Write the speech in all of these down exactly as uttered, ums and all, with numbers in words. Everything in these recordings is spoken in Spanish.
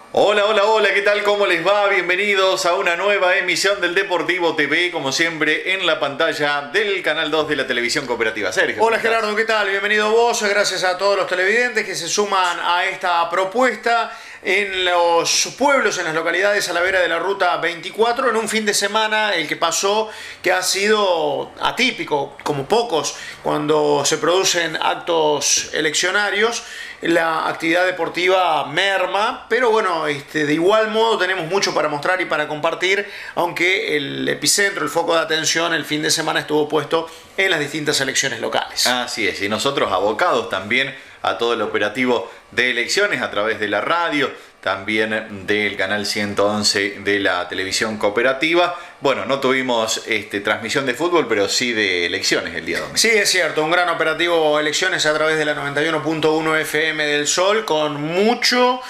Hola, hola, hola, ¿qué tal? ¿Cómo les va? Bienvenidos a una nueva emisión del Deportivo T V, como siempre, en la pantalla del Canal dos de la Televisión Cooperativa. Sergio. Hola Gerardo, ¿qué tal? Bienvenido vos, gracias a todos los televidentes que se suman a esta propuesta en los pueblos, en las localidades a la vera de la Ruta veinticuatro, en un fin de semana el que pasó, que ha sido atípico, como pocos, cuando se producen actos eleccionarios. La actividad deportiva merma, pero bueno, este, de igual modo tenemos mucho para mostrar y para compartir, aunque el epicentro, el foco de atención el fin de semana estuvo puesto en las distintas elecciones locales. Así es, y nosotros abocados también a todo el operativo de elecciones a través de la radio, también del canal ciento once de la Televisión Cooperativa. Bueno, no tuvimos este, transmisión de fútbol, pero sí de elecciones el día domingo. Sí, es cierto, un gran operativo elecciones a través de la noventa y uno punto uno F M del Sol, con mucho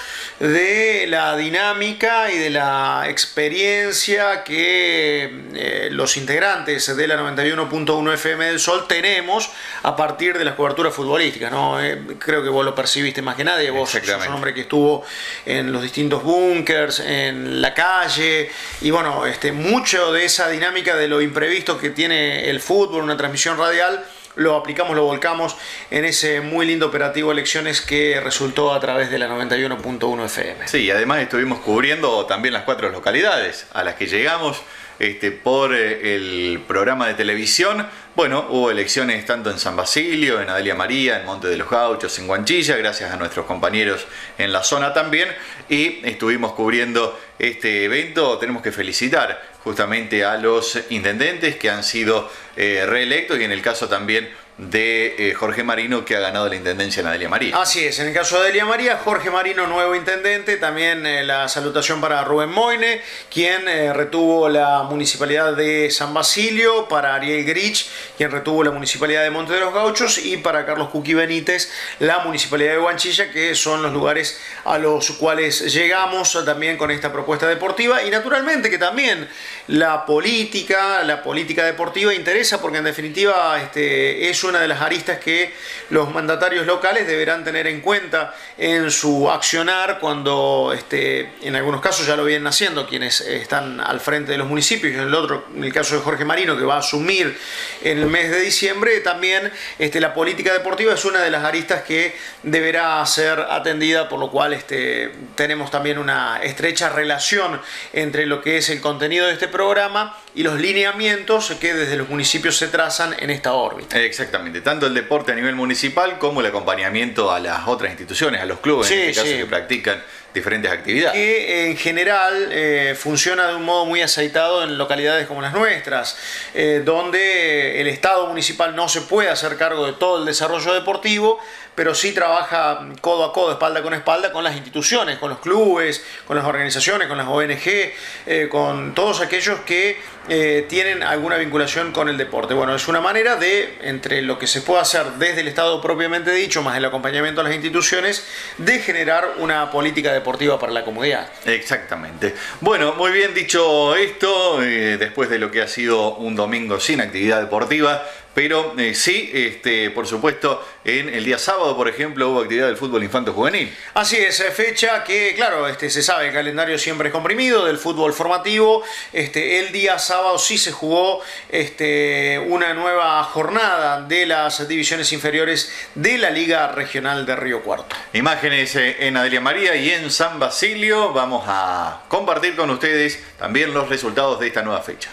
de la dinámica y de la experiencia que eh, los integrantes de la noventa y uno punto uno F M del Sol tenemos a partir de las coberturas futbolísticas, ¿no? Eh, creo que vos lo percibiste más que nadie, vos sos un hombre que estuvo en los distintos búnkers, en la calle, y bueno, este, mucho de esa dinámica de lo imprevisto que tiene el fútbol, una transmisión radial, lo aplicamos, lo volcamos en ese muy lindo operativo elecciones que resultó a través de la noventa y uno punto uno F M. Sí, y además estuvimos cubriendo también las cuatro localidades a las que llegamos este, por el programa de televisión. Bueno, hubo elecciones tanto en San Basilio, en Adelia María, en Monte de los Gauchos, en Guanchilla, gracias a nuestros compañeros en la zona también, y estuvimos cubriendo este evento. Tenemos que felicitar justamente a los intendentes que han sido eh, reelectos, y en el caso también de eh, Jorge Marino, que ha ganado la intendencia en Adelia María. Así es, en el caso de Adelia María, Jorge Marino, nuevo intendente. También eh, la salutación para Rubén Moine, quien eh, retuvo la municipalidad de San Basilio, para Ariel Grich, quien retuvo la municipalidad de Monte de los Gauchos, y para Carlos Cuqui Benítez, la municipalidad de Guanchilla, que son los lugares a los cuales llegamos también con esta propuesta deportiva. Y naturalmente que también la política, la política deportiva interesa, porque en definitiva este, es una de las aristas que los mandatarios locales deberán tener en cuenta en su accionar cuando, este, en algunos casos ya lo vienen haciendo quienes están al frente de los municipios, y en el otro, en el caso de Jorge Marino, que va a asumir en el mes de diciembre, también este, la política deportiva es una de las aristas que deberá ser atendida, por lo cual este, tenemos también una estrecha relación entre lo que es el contenido de este programa y los lineamientos que desde los municipios se trazan en esta órbita. Exactamente, tanto el deporte a nivel municipal como el acompañamiento a las otras instituciones, a los clubes, sí, en este caso, sí, que practican diferentes actividades. Que en general eh, funciona de un modo muy aceitado en localidades como las nuestras, eh, donde el Estado municipal no se puede hacer cargo de todo el desarrollo deportivo, pero sí trabaja codo a codo, espalda con espalda, con las instituciones, con los clubes, con las organizaciones, con las O N G, eh, con todos aquellos que eh, tienen alguna vinculación con el deporte. Bueno, es una manera de, entre lo que se puede hacer desde el Estado propiamente dicho, más el acompañamiento a las instituciones, de generar una política deportiva para la comunidad. Exactamente. Bueno, muy bien dicho esto, eh, después de lo que ha sido un domingo sin actividad deportiva, pero eh, sí, este, por supuesto, en el día sábado, por ejemplo, hubo actividad del fútbol infanto juvenil. Así es, fecha que, claro, este, se sabe, el calendario siempre es comprimido del fútbol formativo. Este, el día sábado sí se jugó este, una nueva jornada de las divisiones inferiores de la Liga Regional de Río Cuarto. Imágenes en Adelia María y en San Basilio. Vamos a compartir con ustedes también los resultados de esta nueva fecha.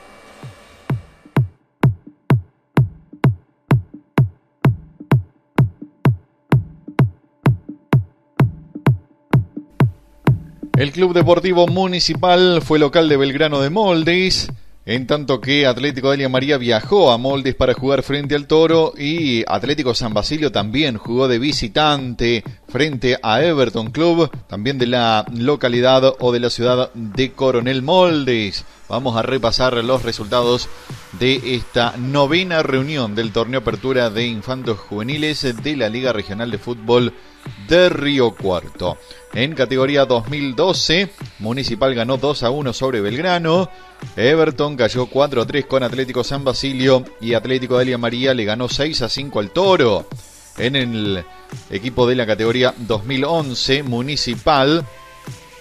El Club Deportivo Municipal fue local de Belgrano de Moldes, en tanto que Atlético Adelia María viajó a Moldes para jugar frente al Toro, y Atlético San Basilio también jugó de visitante frente a Everton Club, también de la localidad o de la ciudad de Coronel Moldes. Vamos a repasar los resultados de esta novena reunión del torneo Apertura de Infantos Juveniles de la Liga Regional de Fútbol de Río Cuarto. En categoría dos mil doce, Municipal ganó dos a uno sobre Belgrano, Everton cayó cuatro a tres con Atlético San Basilio y Atlético Adelia María le ganó seis a cinco al Toro. En el equipo de la categoría dos mil once, Municipal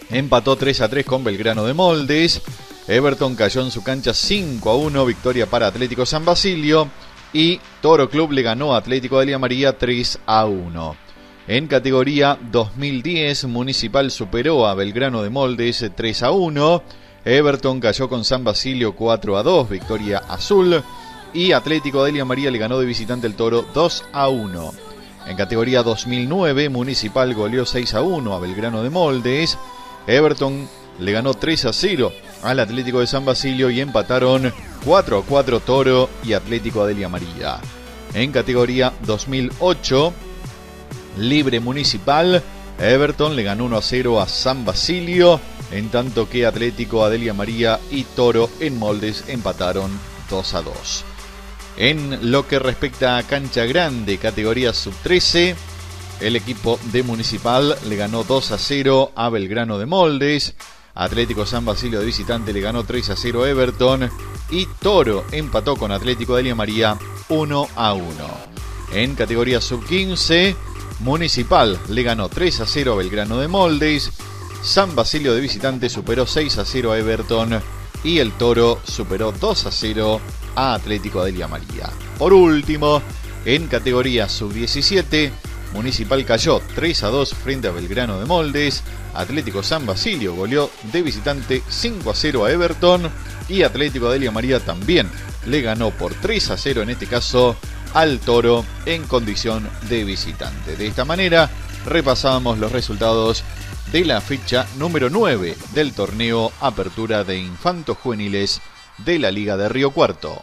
empató tres a tres con Belgrano de Moldes. Everton cayó en su cancha cinco a uno, victoria para Atlético San Basilio. Y Toro Club le ganó a Atlético Delia María tres a uno. En categoría dos mil diez, Municipal superó a Belgrano de Moldes tres a uno. Everton cayó con San Basilio cuatro a dos, victoria azul. Y Atlético Delia María le ganó de visitante el Toro dos a uno. En categoría dos mil nueve, Municipal goleó seis a uno a Belgrano de Moldes. Everton le ganó tres a cero al Atlético de San Basilio y empataron cuatro a cuatro Toro y Atlético Delia María. En categoría dos mil ocho, Libre Municipal, Everton le ganó uno a cero a San Basilio, en tanto que Atlético Delia María y Toro en Moldes empataron dos a dos. En lo que respecta a cancha grande, categoría sub trece, el equipo de Municipal le ganó dos a cero a Belgrano de Moldes. Atlético San Basilio de visitante le ganó tres a cero a Everton. Y Toro empató con Atlético Delia María uno a uno. En categoría sub quince, Municipal le ganó tres a cero a Belgrano de Moldes. San Basilio de visitante superó seis a cero a Everton. Y el Toro superó dos a cero a Atlético Delia María. Por último, en categoría sub diecisiete, Municipal cayó tres a dos frente a Belgrano de Moldes. Atlético San Basilio goleó de visitante cinco a cero a Everton. Y Atlético Delia María también le ganó por tres a cero, en este caso, al Toro en condición de visitante. De esta manera repasamos los resultados de la fecha número nueve del torneo Apertura de Infantos Juveniles de la Liga de Río Cuarto.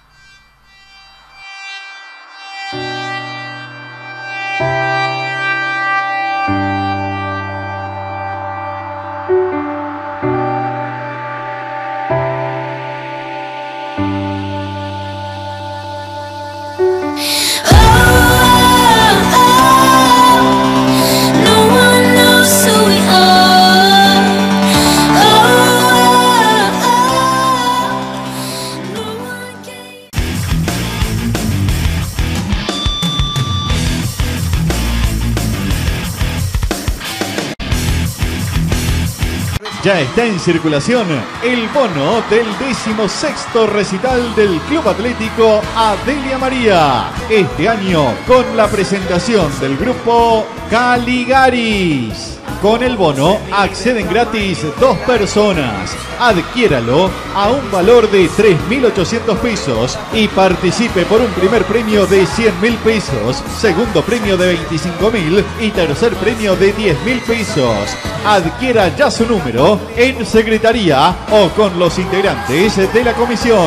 Ya está en circulación el bono del decimosexto recital del Club Atlético Delia María. Este año con la presentación del grupo Caligaris. Con el bono acceden gratis dos personas. Adquiéralo a un valor de tres mil ochocientos pesos y participe por un primer premio de cien mil pesos, segundo premio de veinticinco mil y tercer premio de diez mil pesos. Adquiera ya su número en secretaría o con los integrantes de la comisión.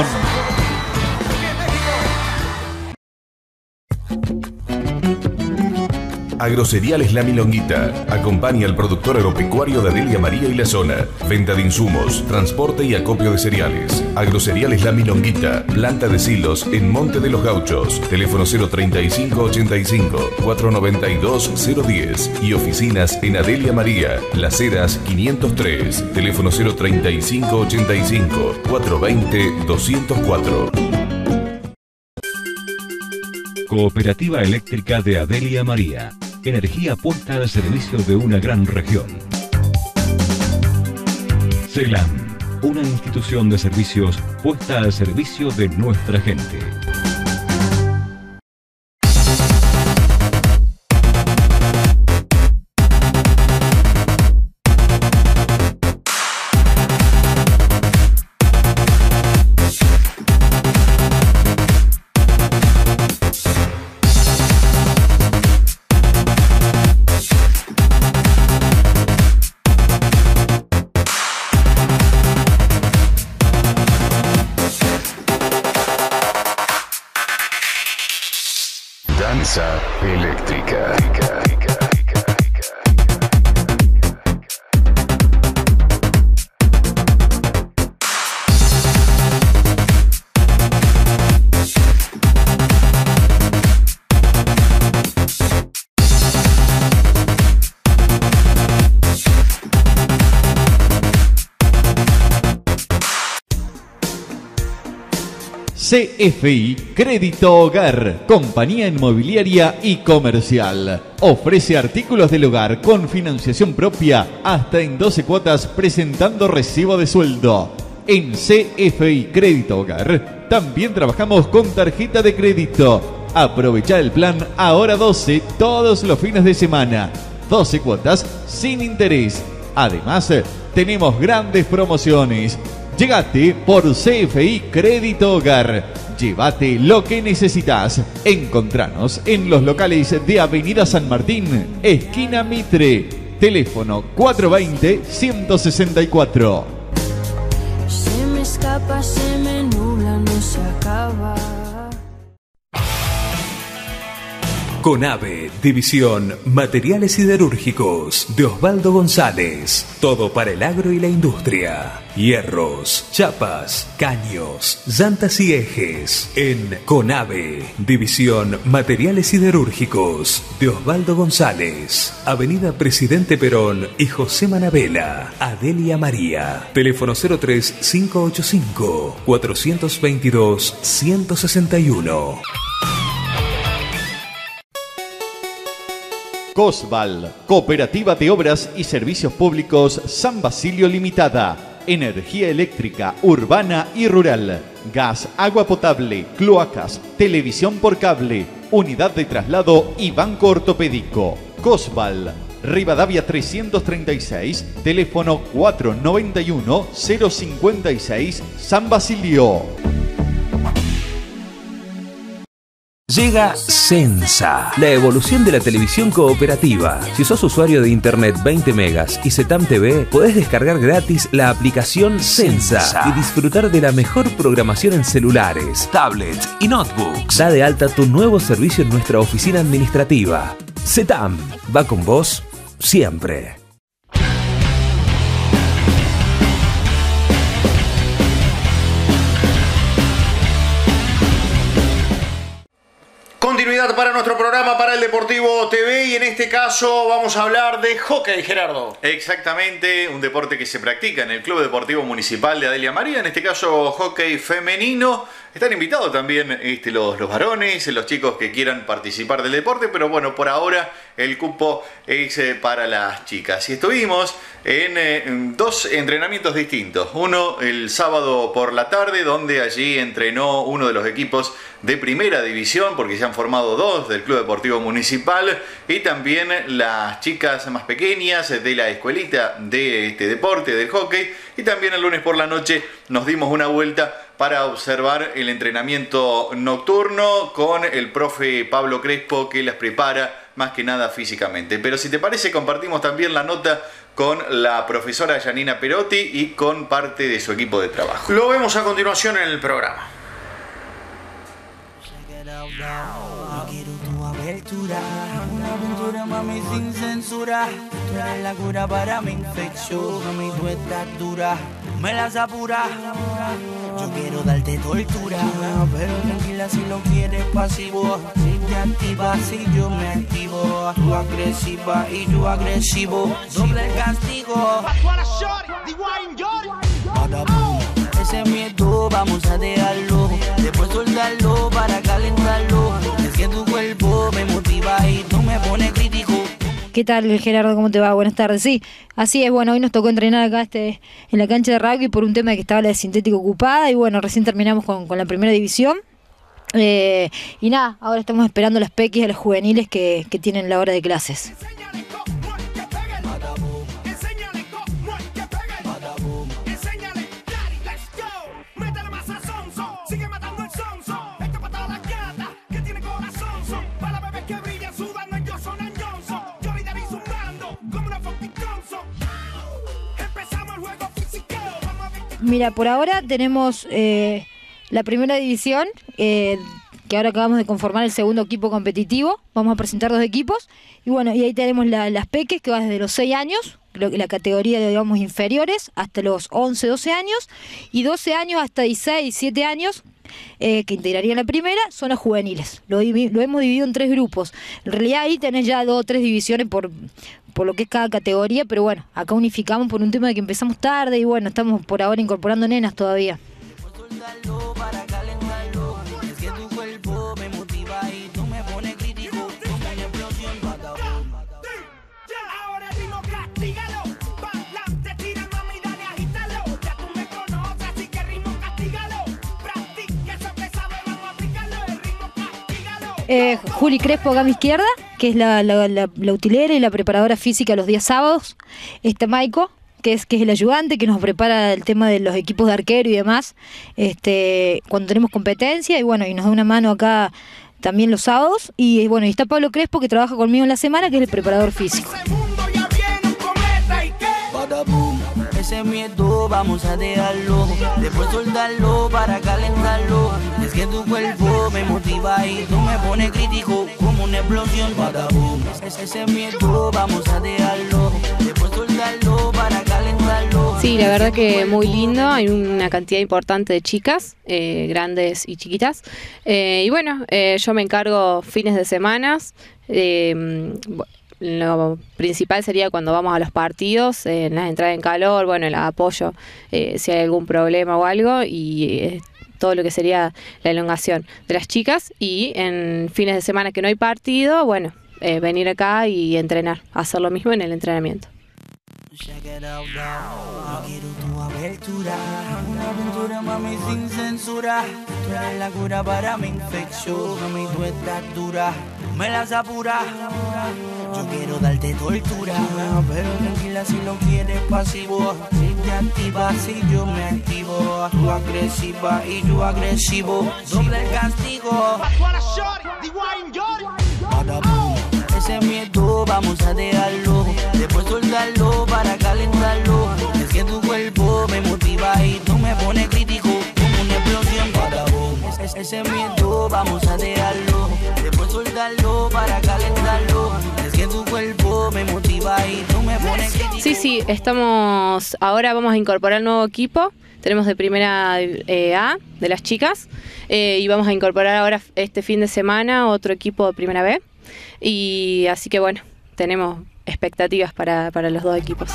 Agrocereales La Milonguita. Acompaña al productor agropecuario de Delia María y la zona. Venta de insumos, transporte y acopio de cereales. Agrocereales La Milonguita. Planta de silos en Monte de los Gauchos. Teléfono cero treinta y cinco ochenta y cinco, cuatrocientos noventa y dos, cero diez. Y oficinas en Delia María, Las Heras quinientos tres. Teléfono cero treinta y cinco ochenta y cinco, cuatrocientos veinte, doscientos cuatro. Cooperativa Eléctrica de Delia María. Energía puesta al servicio de una gran región. CELAM, una institución de servicios puesta al servicio de nuestra gente. Danza eléctrica. C F I Crédito Hogar, compañía inmobiliaria y comercial. Ofrece artículos del hogar con financiación propia hasta en doce cuotas presentando recibo de sueldo. En C F I Crédito Hogar también trabajamos con tarjeta de crédito. Aprovecha el plan Ahora doce todos los fines de semana. doce cuotas sin interés. Además, tenemos grandes promociones. Llegate por C F I Crédito Hogar. Llévate lo que necesitas. Encontranos en los locales de Avenida San Martín, esquina Mitre. Teléfono cuatro dos cero, uno seis cuatro. Se me escapa, se me nubla, no se acaba. Conave, División Materiales Siderúrgicos de Osvaldo González. Todo para el agro y la industria. Hierros, chapas, caños, llantas y ejes. En Conave, División Materiales Siderúrgicos de Osvaldo González. Avenida Presidente Perón y José Manabela. Adelia María. Teléfono cero tres cinco ocho cinco, cuatro dos dos, uno seis uno. Cosval, Cooperativa de Obras y Servicios Públicos San Basilio Limitada. Energía eléctrica, urbana y rural. Gas, agua potable, cloacas, televisión por cable, unidad de traslado y banco ortopédico. Cosval, Rivadavia trescientos treinta y seis, teléfono cuatro nueve uno, cero cinco seis, San Basilio. Llega Sensa, la evolución de la televisión cooperativa. Si sos usuario de internet veinte megas y Zetam T V, podés descargar gratis la aplicación Sensa y disfrutar de la mejor programación en celulares, tablets y notebooks. Da de alta tu nuevo servicio en nuestra oficina administrativa. Zetam, va con vos siempre. Continuidad para nuestro programa, para el Deportivo T V, y en este caso vamos a hablar de hockey, Gerardo. Exactamente, un deporte que se practica en el Club Deportivo Municipal de Adelia María, en este caso hockey femenino. Están invitados también este, los, los varones, los chicos que quieran participar del deporte, pero bueno, por ahora el cupo es eh, para las chicas. Y estuvimos en, eh, en dos entrenamientos distintos. Uno el sábado por la tarde, donde allí entrenó uno de los equipos de primera división, porque se han formado dos del Club Deportivo Municipal, y también las chicas más pequeñas de la escuelita de este deporte, del hockey. Y también el lunes por la noche nos dimos una vuelta para observar el entrenamiento nocturno con el profe Pablo Crespo, que las prepara más que nada físicamente. Pero si te parece, compartimos también la nota con la profesora Janina Perotti y con parte de su equipo de trabajo. Lo vemos a continuación en el programa. No quiero tu abertura, una aventura, mami, sin censura. Tú eres la cura para mi infección, mami, tú estás dura, me las apura. Yo quiero darte tortura, pero tranquila si lo quieres pasivo. Si te activas, si yo me activo. Tú agresiva y yo agresivo, doble castigo. Ese miedo vamos a dejarlo, después soltarlo para calentarlo. Es que tu cuerpo me motiva y tú me pones crítico. ¿Qué tal, Gerardo? ¿Cómo te va? Buenas tardes. Sí, así es. Bueno, hoy nos tocó entrenar acá este, en la cancha de rugby por un tema de que estaba la de sintético ocupada. Y bueno, recién terminamos con, con la primera división. Eh, y nada, ahora estamos esperando las pequis a los juveniles que, que tienen la hora de clases. Mira, por ahora tenemos eh, la primera división, eh, que ahora acabamos de conformar el segundo equipo competitivo. Vamos a presentar dos equipos. Y bueno, y ahí tenemos la, las peques, que va desde los seis años, creo que la categoría de, digamos, inferiores, hasta los once, doce años. Y doce años hasta dieciséis, diecisiete años, eh, que integrarían la primera, son los juveniles. Lo, lo hemos dividido en tres grupos. En realidad ahí tenés ya dos o tres divisiones por... por lo que es cada categoría, pero bueno, acá unificamos por un tema de que empezamos tarde y bueno, estamos por ahora incorporando nenas todavía. Eh, Juli Crespo acá a mi izquierda, que es la, la, la, la utilera y la preparadora física los días sábados. Está Maico, que es, que es el ayudante, que nos prepara el tema de los equipos de arquero y demás, este, cuando tenemos competencia, y bueno, y nos da una mano acá también los sábados. Y bueno, y está Pablo Crespo, que trabaja conmigo en la semana, que es el preparador físico. Ese miedo vamos a dejarlo, después soltarlo para calentarlo. Es que tu cuerpo me motiva y tú me pones crítico como una explosión. Ese miedo vamos a dejarlo, después soltarlo para calentarlo. Sí, la verdad que muy lindo, hay una cantidad importante de chicas, eh, grandes y chiquitas. Eh, y bueno, eh, yo me encargo fines de semanas. Eh, Lo principal sería cuando vamos a los partidos, en las entradas en calor, bueno, el apoyo eh, si hay algún problema o algo, y eh, todo lo que sería la elongación de las chicas. Y en fines de semana que no hay partido, bueno, eh, venir acá y entrenar, hacer lo mismo en el entrenamiento. No quiero tu abertura, una aventura, mami, sin censura. Tú eres la cura para mi infección, mami, tú estás dura, me las apura. Yo quiero darte tortura, pero tranquila si lo quieres pasivo. Si te activas, si yo me activo. Tú agresiva y yo agresivo, doble el castigo. Ese miedo vamos a dejarlo, después soltarlo para calentarlo. Es que tu cuerpo me motiva y tú me pones crítico como una explosión. Ese miedo vamos a dejarlo, después soltarlo para calentarlo. Es que tu cuerpo me motiva y tú me pones crítico. Sí, sí, estamos, ahora vamos a incorporar el nuevo equipo. Tenemos de primera eh, A, de las chicas, eh, y vamos a incorporar ahora este fin de semana otro equipo de primera B. Y así que bueno, tenemos expectativas para, para los dos equipos.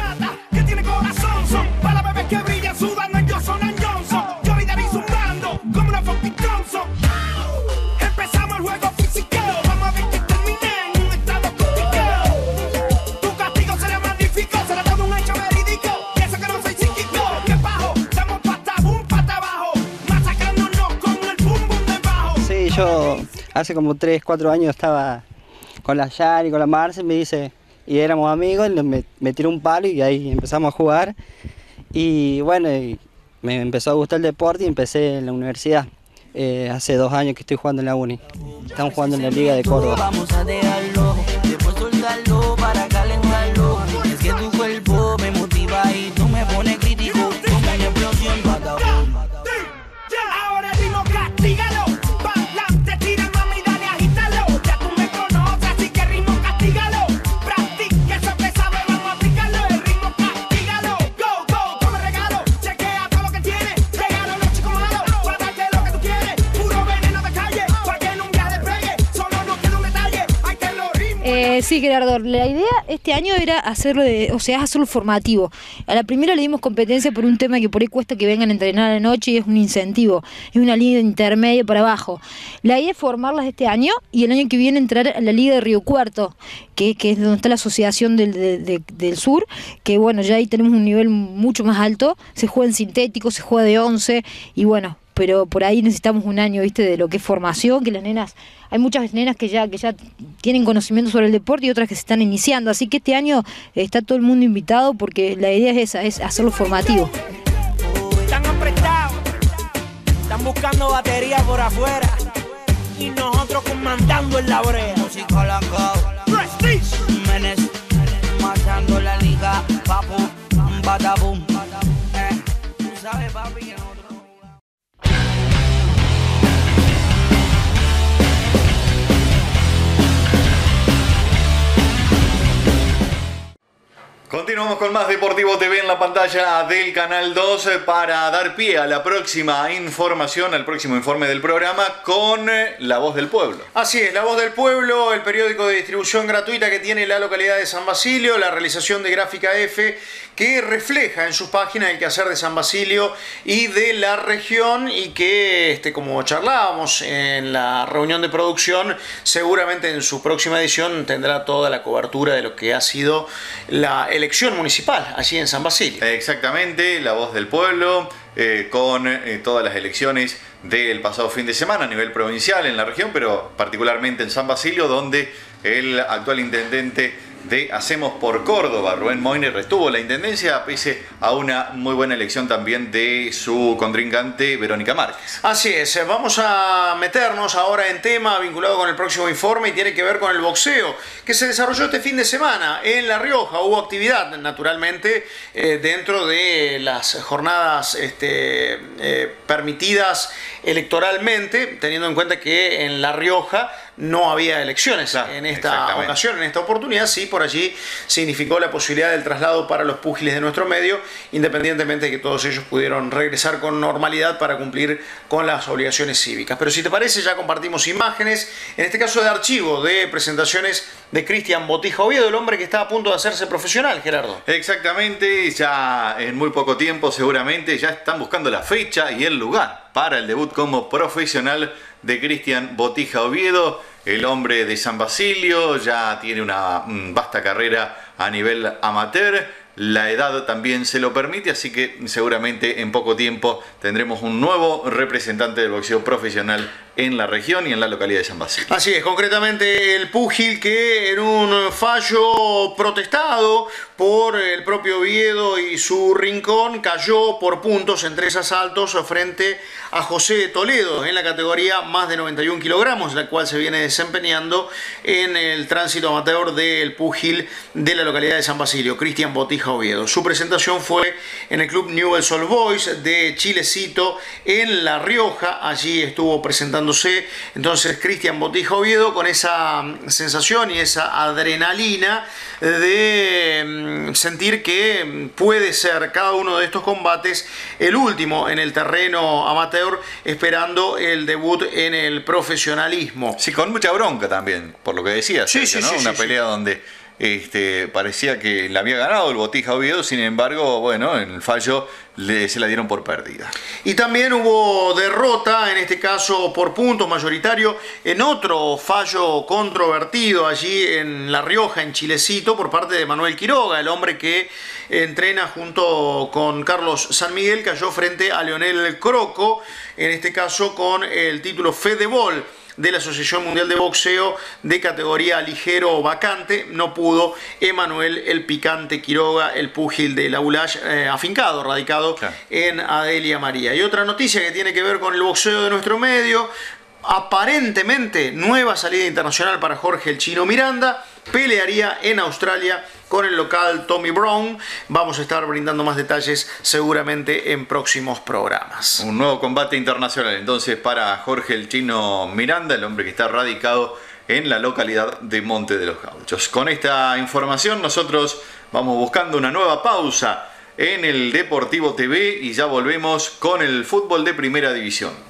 Sí, yo hace como tres, cuatro años estaba con la Yari, con la Marce, me dice, y éramos amigos, y me, me tiró un palo y ahí empezamos a jugar. Y bueno, y me empezó a gustar el deporte y empecé en la universidad. Eh, hace dos años que estoy jugando en la uni. Estamos jugando en la Liga de Córdoba. Vamos a dejarlo, después soltarlo para calentarlo. Es que tu cuerpo me motiva y tú me pones crítico como una explosión. Ahora ritmo, castígalo. Eh, sí, Gerardo, la idea este año era hacerlo, de, o sea, hacerlo formativo. A la primera le dimos competencia por un tema que por ahí cuesta que vengan a entrenar a la noche y es un incentivo, es una liga intermedia para abajo. La idea es formarlas este año y el año que viene entrar a la Liga de Río Cuarto, que, que es donde está la Asociación del, de, de, del Sur, que bueno, ya ahí tenemos un nivel mucho más alto, se juega en sintético, se juega de once y bueno, pero por ahí necesitamos un año, viste, de lo que es formación, que las nenas, hay muchas nenas que ya que ya tienen conocimiento sobre el deporte y otras que se están iniciando, así que este año está todo el mundo invitado porque la idea es esa, es hacerlo formativo. Están apretados, están buscando batería por afuera y nosotros comandando en la brea. Música blanca, Prestige, Menes, marchando la liga, papu, batabum, eh, tú sabes, papi, que nosotros. Continuamos con más Deportivo T V en la pantalla del Canal dos para dar pie a la próxima información, al próximo informe del programa con La Voz del Pueblo. Así es, La Voz del Pueblo, el periódico de distribución gratuita que tiene la localidad de San Basilio, la realización de Gráfica F, que refleja en sus páginas el quehacer de San Basilio y de la región y que, este, como charlábamos en la reunión de producción, seguramente en su próxima edición tendrá toda la cobertura de lo que ha sido la elección institución municipal allí en San Basilio. Exactamente, la voz del pueblo, eh, con eh, todas las elecciones del pasado fin de semana a nivel provincial en la región, pero particularmente en San Basilio, donde el actual intendente de Hacemos por Córdoba, Rubén Moyne, retuvo la intendencia pese a una muy buena elección también de su contrincante Verónica Márquez. Así es, vamos a meternos ahora en tema vinculado con el próximo informe y tiene que ver con el boxeo que se desarrolló este fin de semana en La Rioja. Hubo actividad, naturalmente, eh, dentro de las jornadas este, eh, permitidas electoralmente, teniendo en cuenta que en La Rioja no había elecciones claro, en esta ocasión, en esta oportunidad. Sí, por allí significó la posibilidad del traslado para los púgiles de nuestro medio, independientemente de que todos ellos pudieron regresar con normalidad para cumplir con las obligaciones cívicas. Pero si te parece, ya compartimos imágenes, en este caso de archivo, de presentaciones de Cristian Botija Oviedo, el hombre que está a punto de hacerse profesional, Gerardo. Exactamente, ya en muy poco tiempo seguramente ya están buscando la fecha y el lugar para el debut como profesional de Cristian Botija Oviedo, el hombre de San Basilio, ya tiene una vasta carrera a nivel amateur, la edad también se lo permite, así que seguramente en poco tiempo tendremos un nuevo representante del boxeo profesional en la región y en la localidad de San Basilio. Así es, concretamente el púgil que en un fallo protestado por el propio Oviedo y su rincón cayó por puntos en tres asaltos frente a José Toledo en la categoría más de noventa y un kilogramos, la cual se viene desempeñando en el tránsito amateur del púgil de la localidad de San Basilio, Cristian Botija Oviedo. Su presentación fue en el club Newell's Old Boys de Chilecito en La Rioja. Allí estuvo presentándose entonces Cristian Botija Oviedo con esa sensación y esa adrenalina de sentir que puede ser cada uno de estos combates el último en el terreno amateur, esperando el debut en el profesionalismo. Sí, con mucha bronca también, por lo que decías, sí, Sergio, sí, ¿no? sí, Una sí, pelea sí. donde Este, parecía que le había ganado el Botija Oviedo, sin embargo, bueno, en el fallo le, se la dieron por perdida. Y también hubo derrota, en este caso por puntos mayoritario, en otro fallo controvertido allí en La Rioja, en Chilecito, por parte de Manuel Quiroga, el hombre que entrena junto con Carlos San Miguel, cayó frente a Leonel Croco, en este caso con el título Fedebol de la Asociación Mundial de Boxeo de categoría ligero vacante. No pudo Emanuel el Picante Quiroga, el púgil de la Ulash, eh, afincado, radicado claro. en Adelia María. Y otra noticia que tiene que ver con el boxeo de nuestro medio: aparentemente nueva salida internacional para Jorge el Chino Miranda, pelearía en Australia con el local Tommy Brown. Vamos a estar brindando más detalles seguramente en próximos programas. Un nuevo combate internacional entonces para Jorge el Chino Miranda, el hombre que está radicado en la localidad de Monte de los Gauchos. Con esta información nosotros vamos buscando una nueva pausa en el Deportivo T V y ya volvemos con el fútbol de primera división.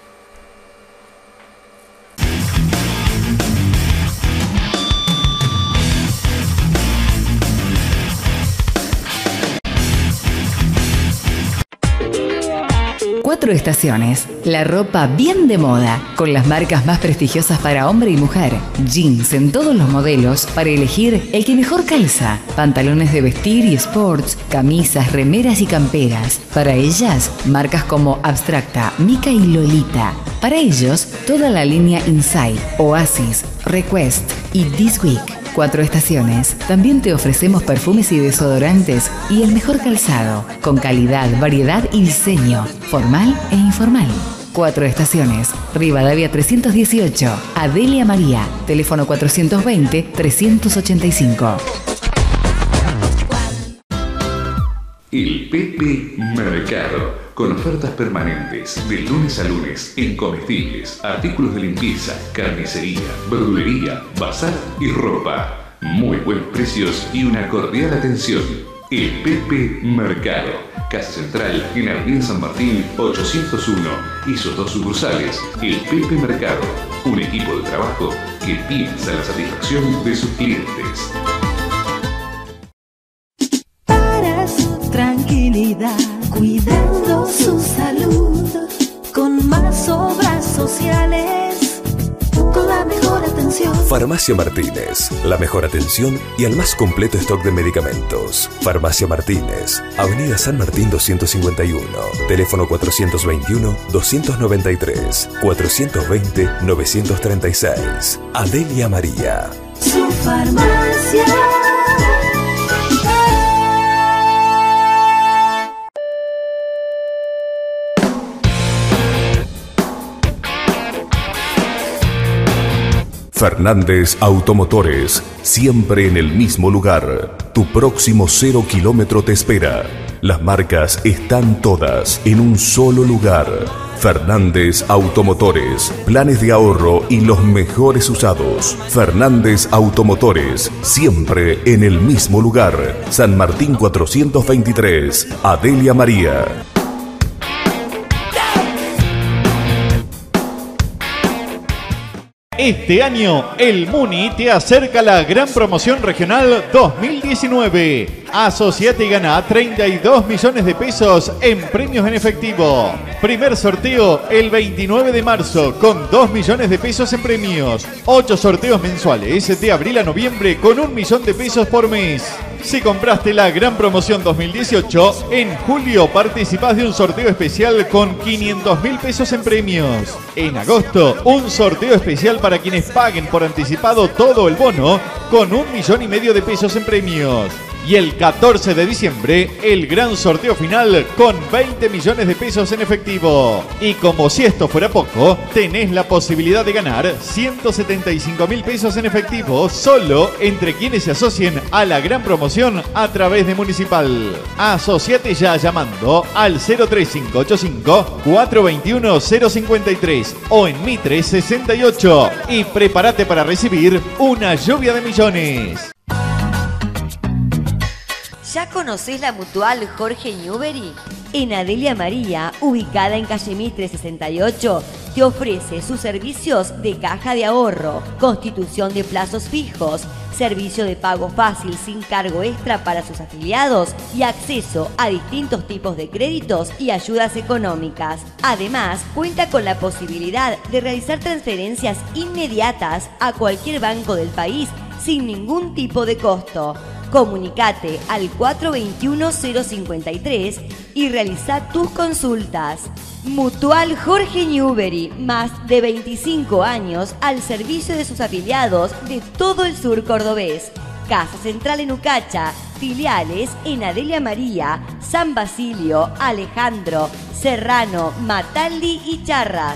Cuatro Estaciones, la ropa bien de moda, con las marcas más prestigiosas para hombre y mujer. Jeans en todos los modelos para elegir el que mejor calza. Pantalones de vestir y sports, camisas, remeras y camperas. Para ellas, marcas como Abstracta, Mica y Lolita. Para ellos, toda la línea Inside, Oasis, Request y This Week. Cuatro Estaciones. También te ofrecemos perfumes y desodorantes y el mejor calzado, con calidad, variedad y diseño, formal e informal. Cuatro Estaciones. Rivadavia trescientos dieciocho. Adelia María. Teléfono cuatrocientos veinte, trescientos ochenta y cinco. El Pepe Mercado, con ofertas permanentes de lunes a lunes en comestibles, artículos de limpieza, carnicería, verdulería, bazar y ropa. Muy buenos precios y una cordial atención. El Pepe Mercado, Casa Central en Avenida San Martín ochocientos uno y sus dos sucursales. El Pepe Mercado, un equipo de trabajo que piensa en la satisfacción de sus clientes. Tranquilidad, cuidando su salud, con más obras sociales, con la mejor atención. Farmacia Martínez, la mejor atención y el más completo stock de medicamentos. Farmacia Martínez, Avenida San Martín doscientos cincuenta y uno, teléfono cuatrocientos veintiuno, doscientos noventa y tres, cuatrocientos veinte, novecientos treinta y seis. Adelia María. Su farmacia. Fernández Automotores, siempre en el mismo lugar. Tu próximo cero kilómetro te espera. Las marcas están todas en un solo lugar. Fernández Automotores, planes de ahorro y los mejores usados. Fernández Automotores, siempre en el mismo lugar. San Martín cuatrocientos veintitrés, Adelia María. Este año, el Muni te acerca a la gran promoción regional dos mil diecinueve. Asociate y gana treinta y dos millones de pesos en premios en efectivo. Primer sorteo el veintinueve de marzo con dos millones de pesos en premios. ocho sorteos mensuales de abril a noviembre con un millón de pesos por mes. Si compraste la gran promoción dos mil dieciocho, en julio participás de un sorteo especial con quinientos mil pesos en premios. En agosto, un sorteo especial para quienes paguen por anticipado todo el bono con un millón y medio de pesos en premios. Y el catorce de diciembre, el gran sorteo final con veinte millones de pesos en efectivo. Y como si esto fuera poco, tenés la posibilidad de ganar ciento setenta y cinco mil pesos en efectivo solo entre quienes se asocien a la gran promoción a través de Municipal. Asociate ya llamando al cero tres cinco ocho cinco, cuatro dos uno, cero cinco tres o en Mitre sesenta y ocho y prepárate para recibir una lluvia de millones. ¿Ya conocés la Mutual Jorge Newbery? En Adelia María, ubicada en calle Mitre sesenta y ocho, te ofrece sus servicios de caja de ahorro, constitución de plazos fijos, servicio de pago fácil sin cargo extra para sus afiliados y acceso a distintos tipos de créditos y ayudas económicas. Además, cuenta con la posibilidad de realizar transferencias inmediatas a cualquier banco del país sin ningún tipo de costo. Comunicate al cuatro dos uno, cero cinco tres y realiza tus consultas. Mutual Jorge Newbery, más de veinticinco años al servicio de sus afiliados de todo el sur cordobés. Casa central en Ucacha, filiales en Adelia María, San Basilio, Alejandro, Serrano, Mataldi y Charras.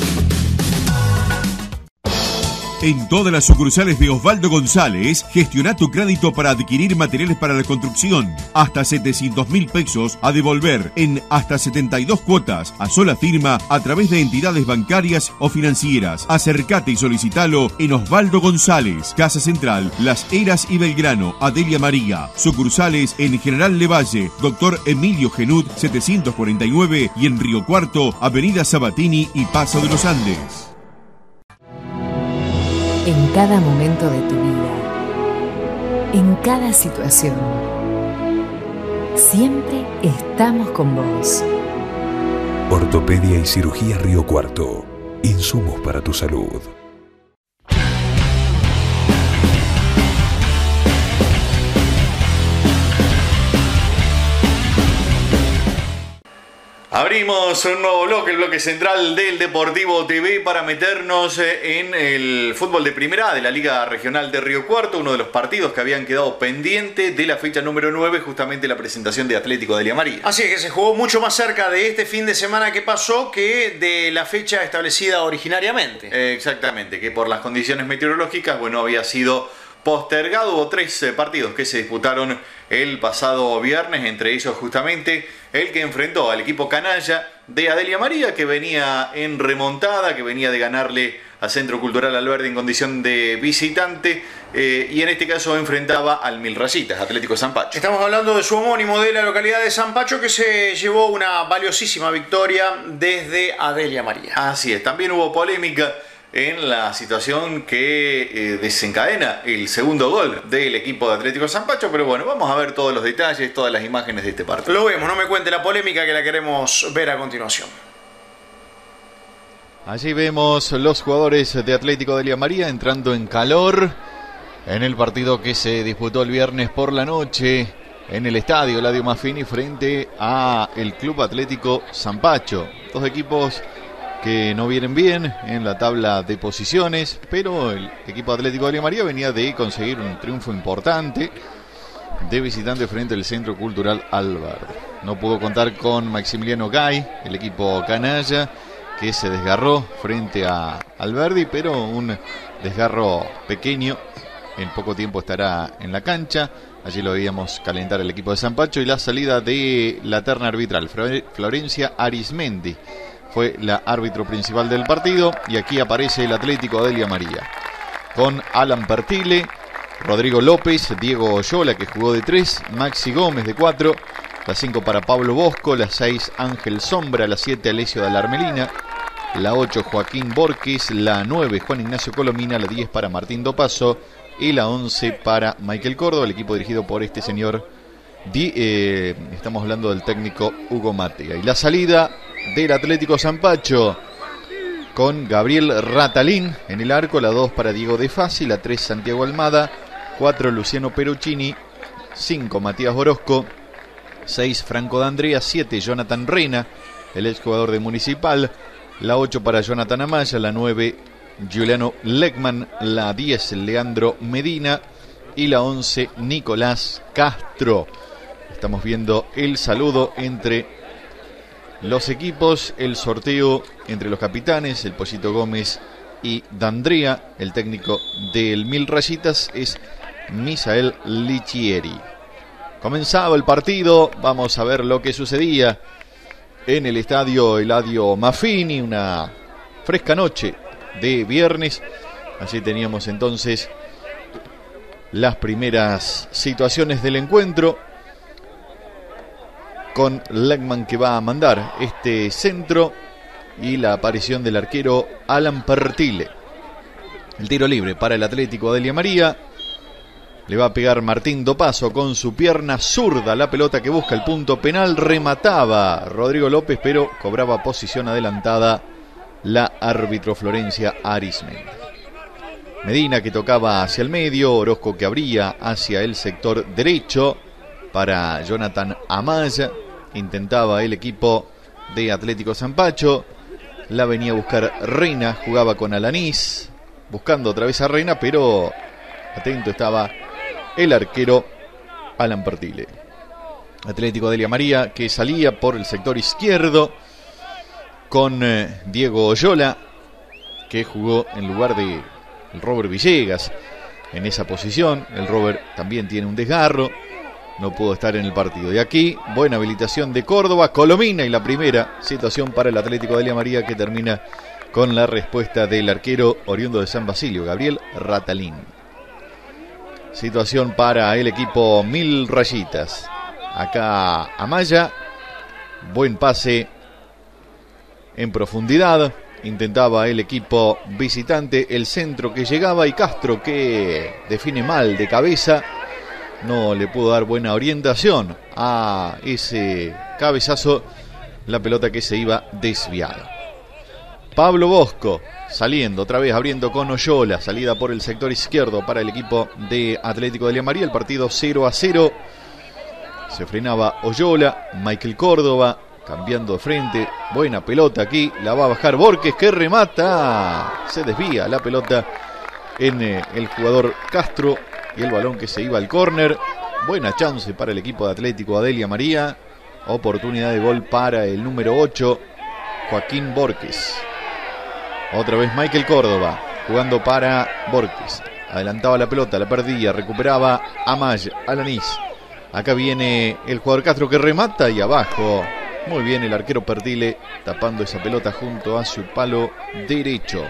En todas las sucursales de Osvaldo González, gestiona tu crédito para adquirir materiales para la construcción. Hasta setecientos mil pesos a devolver en hasta setenta y dos cuotas a sola firma a través de entidades bancarias o financieras. Acercate y solicitalo en Osvaldo González, Casa Central, Las Heras y Belgrano, Adelia María. Sucursales en General Levalle, Doctor Emilio Genut setecientos cuarenta y nueve y en Río Cuarto, Avenida Sabatini y Paso de los Andes. En cada momento de tu vida, en cada situación, siempre estamos con vos. Ortopedia y Cirugía Río Cuarto. Insumos para tu salud. Abrimos un nuevo bloque, el bloque central del Deportivo T V, para meternos en el fútbol de primera de la Liga Regional de Río Cuarto, uno de los partidos que habían quedado pendientes de la fecha número nueve, justamente la presentación de Atlético Adelia María. Así es que se jugó mucho más cerca de este fin de semana que pasó que de la fecha establecida originariamente. Eh, exactamente, que por las condiciones meteorológicas, bueno, había sido postergado. Hubo tres eh, partidos que se disputaron el pasado viernes, entre ellos justamente el que enfrentó al equipo canalla de Adelia María, que venía en remontada, que venía de ganarle a Centro Cultural Alberdi en condición de visitante, eh, y en este caso enfrentaba al Mil Rayitas, Atlético Zampacho. Estamos hablando de su homónimo de la localidad de Zampacho, que se llevó una valiosísima victoria desde Adelia María. Así es, también hubo polémica en la situación que eh, desencadena el segundo gol del equipo de Atlético Zampacho, pero bueno, vamos a ver todos los detalles, todas las imágenes de este partido. Lo vemos, no me cuente la polémica, que la queremos ver a continuación. Allí vemos los jugadores de Atlético Delia María entrando en calor en el partido que se disputó el viernes por la noche en el estadio Eladio Maffini frente a el Club Atlético Zampacho. Dos equipos que no vienen bien en la tabla de posiciones, pero el equipo Atlético Delia María venía de conseguir un triunfo importante de visitante frente al Centro Cultural Alverde. No pudo contar con Maximiliano Gay, el equipo canalla, que se desgarró frente a Alberdi, pero un desgarro pequeño. En poco tiempo estará en la cancha. Allí lo veíamos calentar el equipo de Zampacho. Y la salida de la terna arbitral, Florencia Arismendi fue la árbitro principal del partido. Y aquí aparece el Atlético Delia María con Alan Pertile, Rodrigo López, Diego Oyola, que jugó de tres, Maxi Gómez de cuatro, la cinco para Pablo Bosco, la seis Ángel Sombra, la siete Alessio de la Armelina, la ocho Joaquín Borges, la nueve Juan Ignacio Colomina, la diez para Martín Dopaso y la once para Michael Córdoba, el equipo dirigido por este señor, Di, eh, estamos hablando del técnico Hugo Matea. Y la salida del Atlético Zampacho con Gabriel Ratalín en el arco, la dos para Diego De Fasi, la tres Santiago Almada, cuatro Luciano Peruccini, cinco Matías Orozco, seis Franco D'Andrea, siete Jonathan Reina, el exjugador de Municipal, la ocho para Jonathan Amaya, la nueve Giuliano Leckman, la diez Leandro Medina y la once Nicolás Castro. Estamos viendo el saludo entre los equipos, el sorteo entre los capitanes, el Pollito Gómez y D'Andrea. El técnico del Mil Rayitas es Misael Lichieri. Comenzaba el partido, vamos a ver lo que sucedía en el estadio Eladio Maffini, una fresca noche de viernes. Allí teníamos entonces las primeras situaciones del encuentro, con Leckman que va a mandar este centro y la aparición del arquero Alan Pertile. El tiro libre para el Atlético Delia María. Le va a pegar Martín Dopaso con su pierna zurda. La pelota que busca el punto penal. Remataba Rodrigo López, pero cobraba posición adelantada la árbitro Florencia Arismendi. Medina que tocaba hacia el medio. Orozco que abría hacia el sector derecho para Jonathan Amaya. Intentaba el equipo de Atlético Zampacho. La venía a buscar Reina. Jugaba con Alanís, buscando otra vez a Reina, pero atento estaba el arquero Alan Pertile. Atlético Delia María que salía por el sector izquierdo con eh, Diego Oyola, que jugó en lugar de el Robert Villegas en esa posición. El Robert también tiene un desgarro, no pudo estar en el partido. Y aquí, buena habilitación de Córdoba, Colomina, y la primera situación para el Atlético Delia María, que termina con la respuesta del arquero oriundo de San Basilio, Gabriel Ratalín. Situación para el equipo Mil Rayitas. Acá Amaya, buen pase en profundidad. Intentaba el equipo visitante el centro que llegaba, y Castro, que define mal de cabeza, no le pudo dar buena orientación a ese cabezazo. La pelota que se iba desviada. Pablo Bosco saliendo, otra vez abriendo con Oyola. Salida por el sector izquierdo para el equipo de Atlético Delia María. El partido cero a cero. Se frenaba Oyola. Michael Córdoba cambiando de frente. Buena pelota aquí. La va a bajar Borges, que remata. Se desvía la pelota en eh, el jugador Castro. Y el balón que se iba al córner. Buena chance para el equipo de Atlético Delia María. Oportunidad de gol para el número ocho, Joaquín Borges. Otra vez Michael Córdoba jugando para Borges. Adelantaba la pelota, la perdía, recuperaba Amaya, Alanís. Acá viene el jugador Castro que remata y abajo. Muy bien el arquero Pertile tapando esa pelota junto a su palo derecho.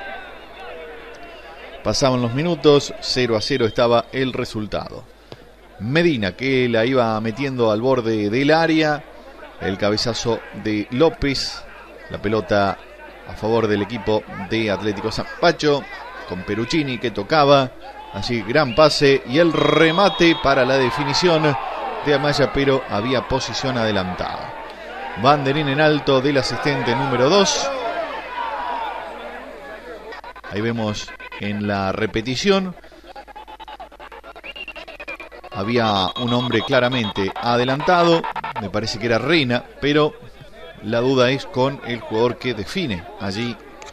Pasaban los minutos, cero a cero estaba el resultado. Medina que la iba metiendo al borde del área. El cabezazo de López. La pelota a favor del equipo de Atlético Zampacho, con Peruccini que tocaba. Allí gran pase y el remate para la definición de Amaya, pero había posición adelantada. Banderín en alto del asistente número dos. Ahí vemos en la repetición. Había un hombre claramente adelantado, me parece que era Reina, pero la duda es con el jugador que define allí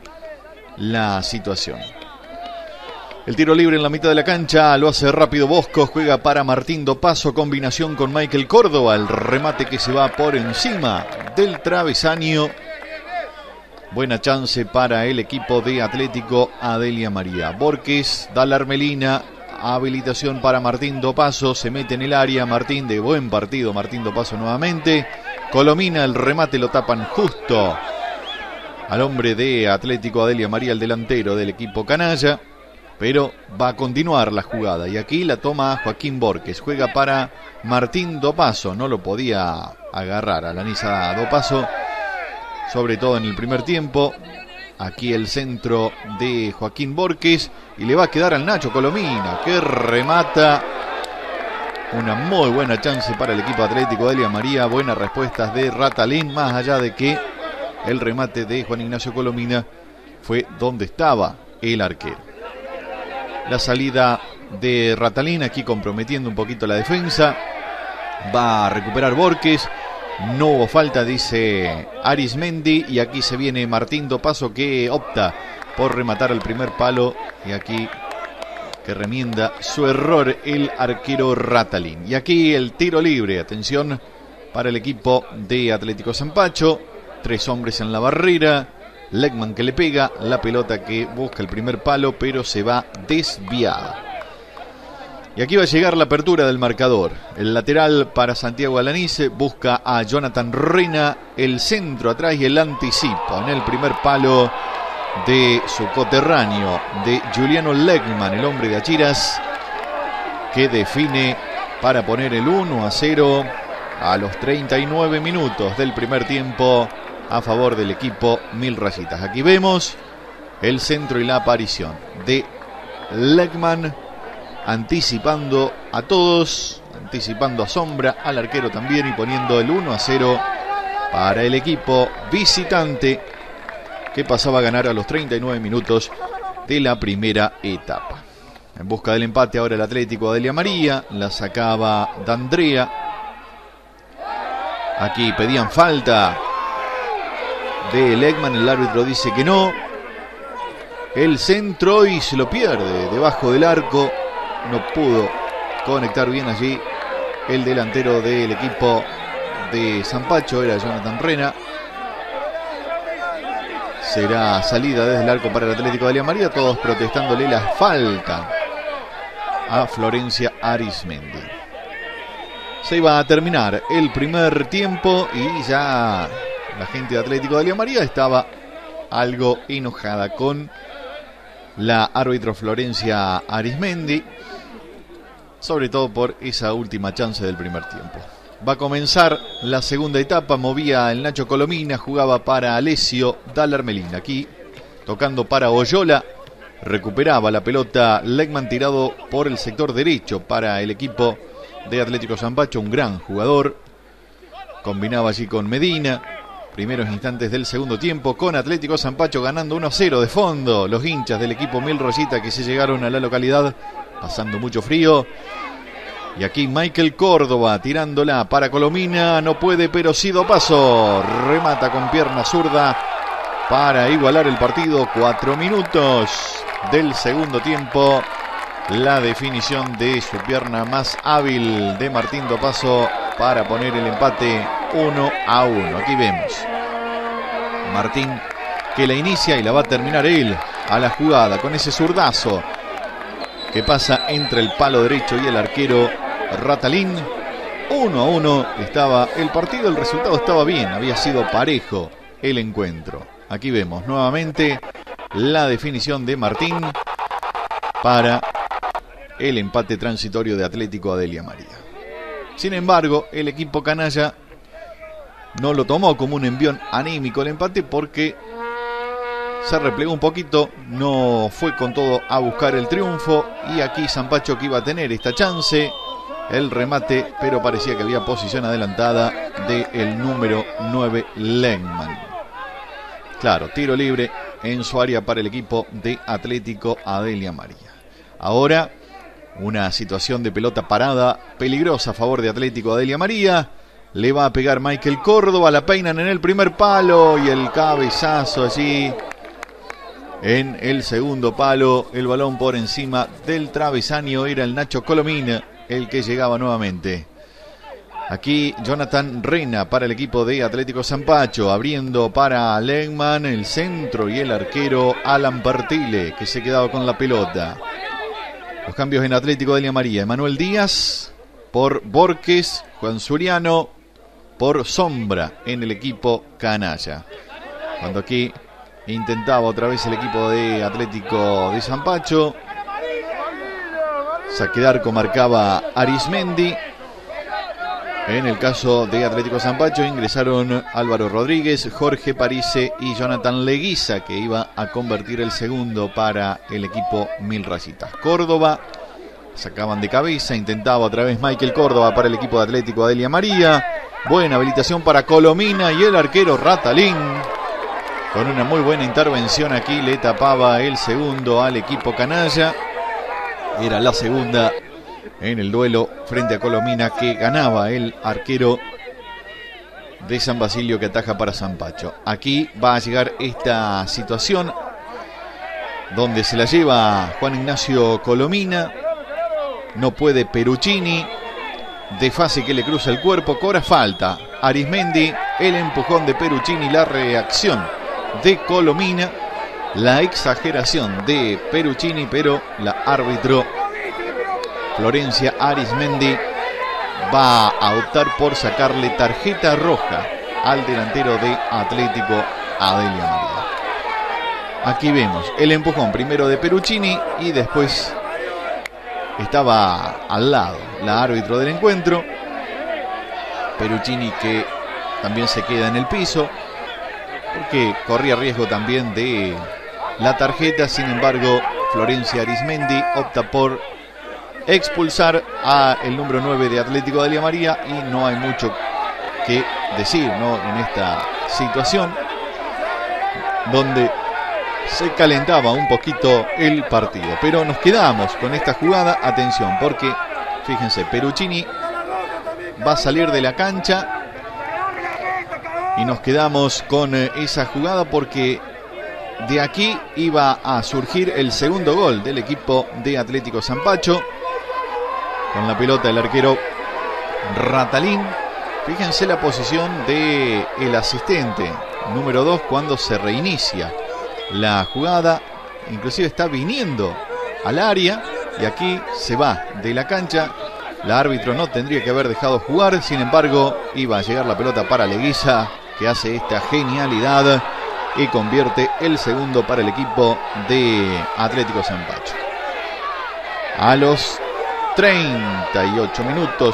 la situación. El tiro libre en la mitad de la cancha lo hace rápido Bosco, juega para Martín Dopazo, combinación con Michael Córdoba, el remate que se va por encima del travesaño. Buena chance para el equipo de Atlético Adelia María. Borges da la Armelina, habilitación para Martín Dopazo, se mete en el área, Martín de buen partido, Martín Dopazo nuevamente. Colomina, el remate lo tapan justo al hombre de Atlético Adelia María, el delantero del equipo canalla. Pero va a continuar la jugada y aquí la toma Joaquín Borges, juega para Martín Dopazo, no lo podía agarrar a Lanisa Dopazo, sobre todo en el primer tiempo. Aquí el centro de Joaquín Borges y le va a quedar al Nacho Colomina, que remata. Una muy buena chance para el equipo Atlético Adelia María, buenas respuestas de Ratalín, más allá de que el remate de Juan Ignacio Colomina fue donde estaba el arquero. La salida de Ratalín aquí comprometiendo un poquito la defensa. Va a recuperar Borges. No hubo falta, dice Arismendi. Y aquí se viene Martín Dopazo, que opta por rematar al primer palo. Y aquí que remienda su error el arquero Ratalín. Y aquí el tiro libre. Atención para el equipo de Atlético Zampacho. Tres hombres en la barrera. Legman que le pega, la pelota que busca el primer palo, pero se va desviada. Y aquí va a llegar la apertura del marcador. El lateral para Santiago Alanice busca a Jonathan Reina, el centro atrás y el anticipo en el primer palo de su coterráneo, de Juliano Legman, el hombre de Achiras, que define para poner el uno a cero a los treinta y nueve minutos del primer tiempo a favor del equipo Mil Rayitas. Aquí vemos el centro y la aparición de Legman, anticipando a todos, anticipando a Sombra, al arquero también, y poniendo el uno a cero para el equipo visitante, que pasaba a ganar a los treinta y nueve minutos de la primera etapa. En busca del empate ahora el Atlético Adelia María, la sacaba D'Andrea. Aquí pedían falta de Legman, el árbitro dice que no. El centro y se lo pierde debajo del arco. No pudo conectar bien allí el delantero del equipo de Zampacho, era Jonathan Reina. Será salida desde el arco para el Atlético de Adelia María, todos protestándole la falta a Florencia Arismendi. Se iba a terminar el primer tiempo y ya la gente de Atlético de Adelia María estaba algo enojada con la árbitro Florencia Arismendi, sobre todo por esa última chance del primer tiempo. Va a comenzar la segunda etapa, movía el Nacho Colomina, jugaba para Alessio Dallarmelín. Aquí tocando para Oyola, recuperaba la pelota Legman, tirado por el sector derecho para el equipo de Atlético Zampacho, un gran jugador. Combinaba allí con Medina. Primeros instantes del segundo tiempo, con Atlético Zampacho ganando uno a cero de fondo. Los hinchas del equipo Mil Rosita que se llegaron a la localidad pasando mucho frío. Y aquí Michael Córdoba tirándola para Colomina. No puede, pero sí Dopazo. Remata con pierna zurda para igualar el partido. Cuatro minutos del segundo tiempo. La definición de su pierna más hábil de Martín Dopazo para poner el empate uno a uno. Aquí vemos Martín que la inicia y la va a terminar él a la jugada con ese zurdazo que pasa entre el palo derecho y el arquero Ratalín. Uno a uno estaba el partido, el resultado estaba bien, había sido parejo el encuentro. Aquí vemos nuevamente la definición de Martín para el empate transitorio de Atlético Adelia María. Sin embargo, el equipo canalla no lo tomó como un envión anímico el empate, porque se replegó un poquito, no fue con todo a buscar el triunfo, y aquí Zampacho, que iba a tener esta chance, el remate, pero parecía que había posición adelantada del número nueve Legman. Claro, tiro libre en su área para el equipo de Atlético Adelia María. Ahora una situación de pelota parada peligrosa a favor de Atlético Adelia María. Le va a pegar Michael Córdoba, la peinan en el primer palo y el cabezazo allí en el segundo palo. El balón por encima del travesaño, era el Nacho Colomina el que llegaba nuevamente. Aquí Jonathan Rena para el equipo de Atlético Zampacho, abriendo para Legman, el centro, y el arquero Alan Partile, que se quedaba con la pelota. Los cambios en Atlético Adelia María: Emanuel Díaz por Borges, Juan Suriano por Sombra en el equipo canalla. Cuando aquí intentaba otra vez el equipo de Atlético de Zampacho, saque de arco marcaba Arismendi. En el caso de Atlético Zampacho ingresaron Álvaro Rodríguez, Jorge Parise y Jonathan Leguiza, que iba a convertir el segundo para el equipo Mil Rayitas. Córdoba sacaban de cabeza, intentaba otra vez Michael Córdoba para el equipo de Atlético Adelia María. Buena habilitación para Colomina y el arquero Ratalín, con una muy buena intervención aquí, le tapaba el segundo al equipo canalla. Era la segunda en el duelo frente a Colomina, que ganaba el arquero de San Basilio, que ataja para Zampacho. Aquí va a llegar esta situación donde se la lleva Juan Ignacio Colomina. No puede Peruccini, de fase que le cruza el cuerpo, cobra falta Arismendi, el empujón de Peruccini, la reacción de Colomina, la exageración de Peruccini, pero la árbitro Florencia Arismendi va a optar por sacarle tarjeta roja al delantero de Atlético Adelia María. Aquí vemos el empujón primero de Peruccini y después estaba al lado la árbitro del encuentro, Peruccini, que también se queda en el piso porque corría riesgo también de la tarjeta. Sin embargo, Florencia Arismendi opta por expulsar a el número nueve de Atlético Adelia María y no hay mucho que decir, ¿no?, en esta situación donde se calentaba un poquito el partido. Pero nos quedamos con esta jugada, atención, porque fíjense, Peruccini va a salir de la cancha y nos quedamos con esa jugada porque de aquí iba a surgir el segundo gol del equipo de Atlético Zampacho. Con la pelota el arquero Ratalín. Fíjense la posición del asistente número dos cuando se reinicia la jugada. Inclusive está viniendo al área y aquí se va de la cancha. La árbitro no tendría que haber dejado jugar. Sin embargo, iba a llegar la pelota para Leguiza, que hace esta genialidad y convierte el segundo para el equipo de Atlético Zampacho. A los treinta y ocho minutos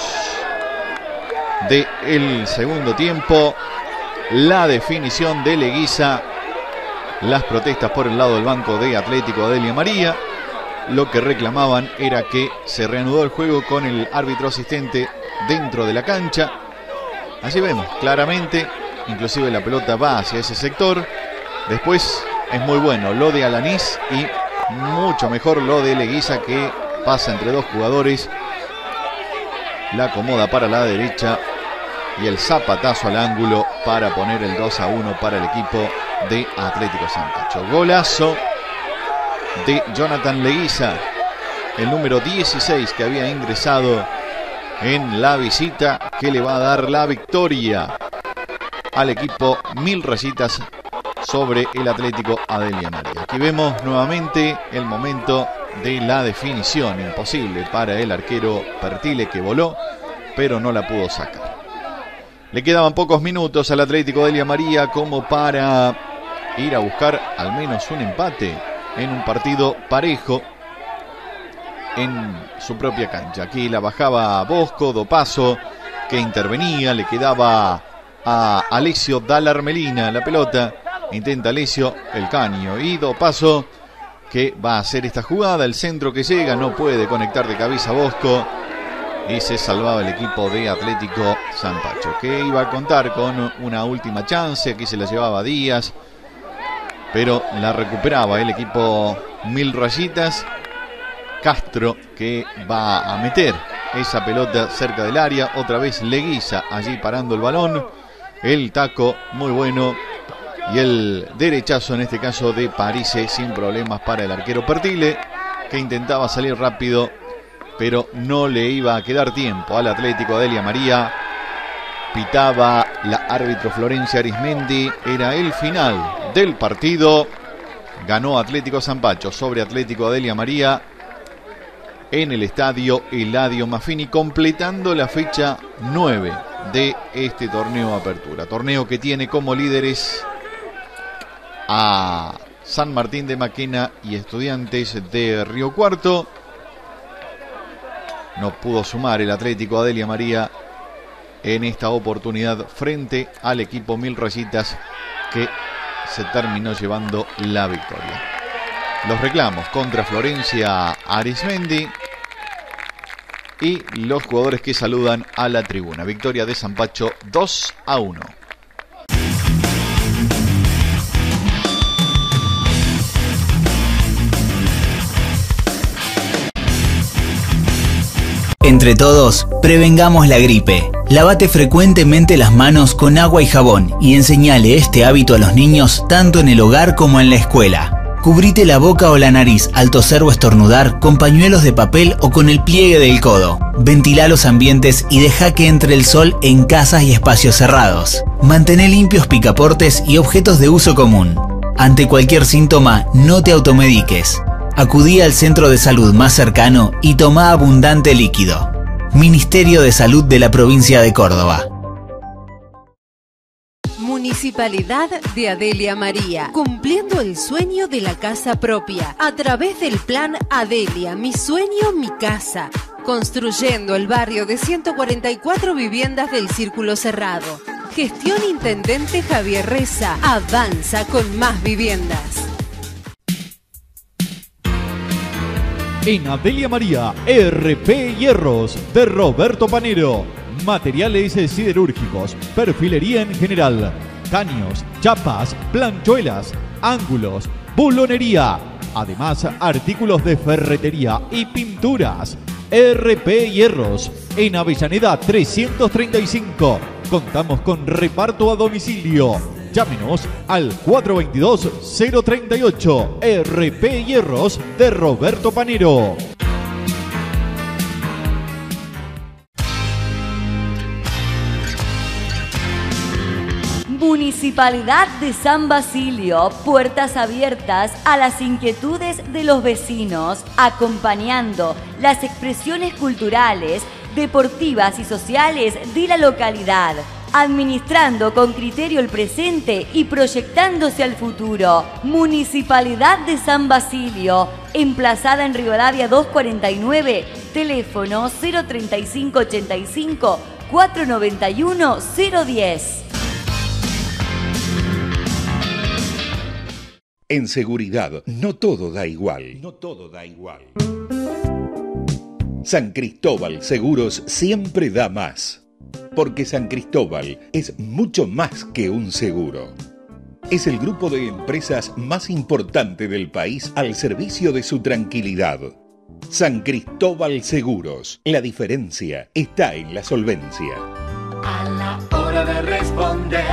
del segundo tiempo, la definición de Leguiza. Las protestas por el lado del banco de Atlético Adelia María. Lo que reclamaban era que se reanudó el juego con el árbitro asistente dentro de la cancha. Así vemos claramente, inclusive la pelota va hacia ese sector. Después es muy bueno lo de Alanís y mucho mejor lo de Leguiza, que pasa entre dos jugadores, la acomoda para la derecha y el zapatazo al ángulo para poner el dos a uno para el equipo de Atlético Zampacho. Golazo de Jonathan Leguiza, el número dieciséis que había ingresado en la visita, que le va a dar la victoria al equipo Mil Rayitas sobre el Atlético Adelia María. Aquí vemos nuevamente el momento de la definición, imposible para el arquero Pertile, que voló pero no la pudo sacar. Le quedaban pocos minutos al Atlético Adelia María como para ir a buscar al menos un empate en un partido parejo en su propia cancha. Aquí la bajaba Bosco, Dopaso, que intervenía, le quedaba a Alessio Dallarmelina la pelota, intenta Alessio el caño y Dopaso, que va a hacer esta jugada, el centro que llega, no puede conectar de cabeza Bosco y se salvaba el equipo de Atlético Zampacho, que iba a contar con una última chance. Aquí se la llevaba Díaz, pero la recuperaba el equipo Mil Rayitas. Castro que va a meter esa pelota cerca del área. Otra vez Leguiza allí parando el balón. El taco muy bueno. Y el derechazo en este caso de Parise sin problemas para el arquero Pertile, que intentaba salir rápido, pero no le iba a quedar tiempo al Atlético Delia María. Pitaba la árbitro Florencia Arismendi. Era el final del partido. Ganó Atlético Zampacho sobre Atlético Delia María en el estadio Eladio Maffini, completando la fecha nueve de este torneo Apertura. Torneo que tiene como líderes a San Martín de Maquena y Estudiantes de Río Cuarto. No pudo sumar el Atlético Delia María en esta oportunidad frente al equipo Mil Rayitas, que se terminó llevando la victoria. Los reclamos contra Florencia Arismendi y los jugadores que saludan a la tribuna. Victoria de Zampacho dos a uno. Entre todos, prevengamos la gripe. Lávate frecuentemente las manos con agua y jabón y enseñale este hábito a los niños tanto en el hogar como en la escuela. Cubrite la boca o la nariz al toser o estornudar con pañuelos de papel o con el pliegue del codo. Ventila los ambientes y deja que entre el sol en casas y espacios cerrados. Mantén limpios picaportes y objetos de uso común. Ante cualquier síntoma, no te automediques. Acudí al centro de salud más cercano y toma abundante líquido. Ministerio de Salud de la Provincia de Córdoba. Municipalidad de Adelia María, cumpliendo el sueño de la casa propia a través del plan Adelia, mi sueño, mi casa, construyendo el barrio de ciento cuarenta y cuatro viviendas del Círculo Cerrado. Gestión Intendente Javier Reza, avanza con más viviendas. En Adelia María, R P Hierros de Roberto Panero. Materiales siderúrgicos, perfilería en general, caños, chapas, planchuelas, ángulos, bulonería. Además, artículos de ferretería y pinturas. R P Hierros, en Avellaneda trescientos treinta y cinco. Contamos con reparto a domicilio. Llámenos al cuatro dos dos, cero tres ocho. R P Hierros de Roberto Panero. Municipalidad de San Basilio, puertas abiertas a las inquietudes de los vecinos, acompañando las expresiones culturales, deportivas y sociales de la localidad, administrando con criterio el presente y proyectándose al futuro. Municipalidad de San Basilio, emplazada en Rivadavia doscientos cuarenta y nueve, teléfono cero treinta y cinco ochenta y cinco, cuatrocientos noventa y uno, cero diez. En seguridad, no todo da igual. No todo da igual. San Cristóbal Seguros siempre da más. Porque San Cristóbal es mucho más que un seguro. Es el grupo de empresas más importante del país al servicio de su tranquilidad. San Cristóbal Seguros. La diferencia está en la solvencia. A la hora de responder,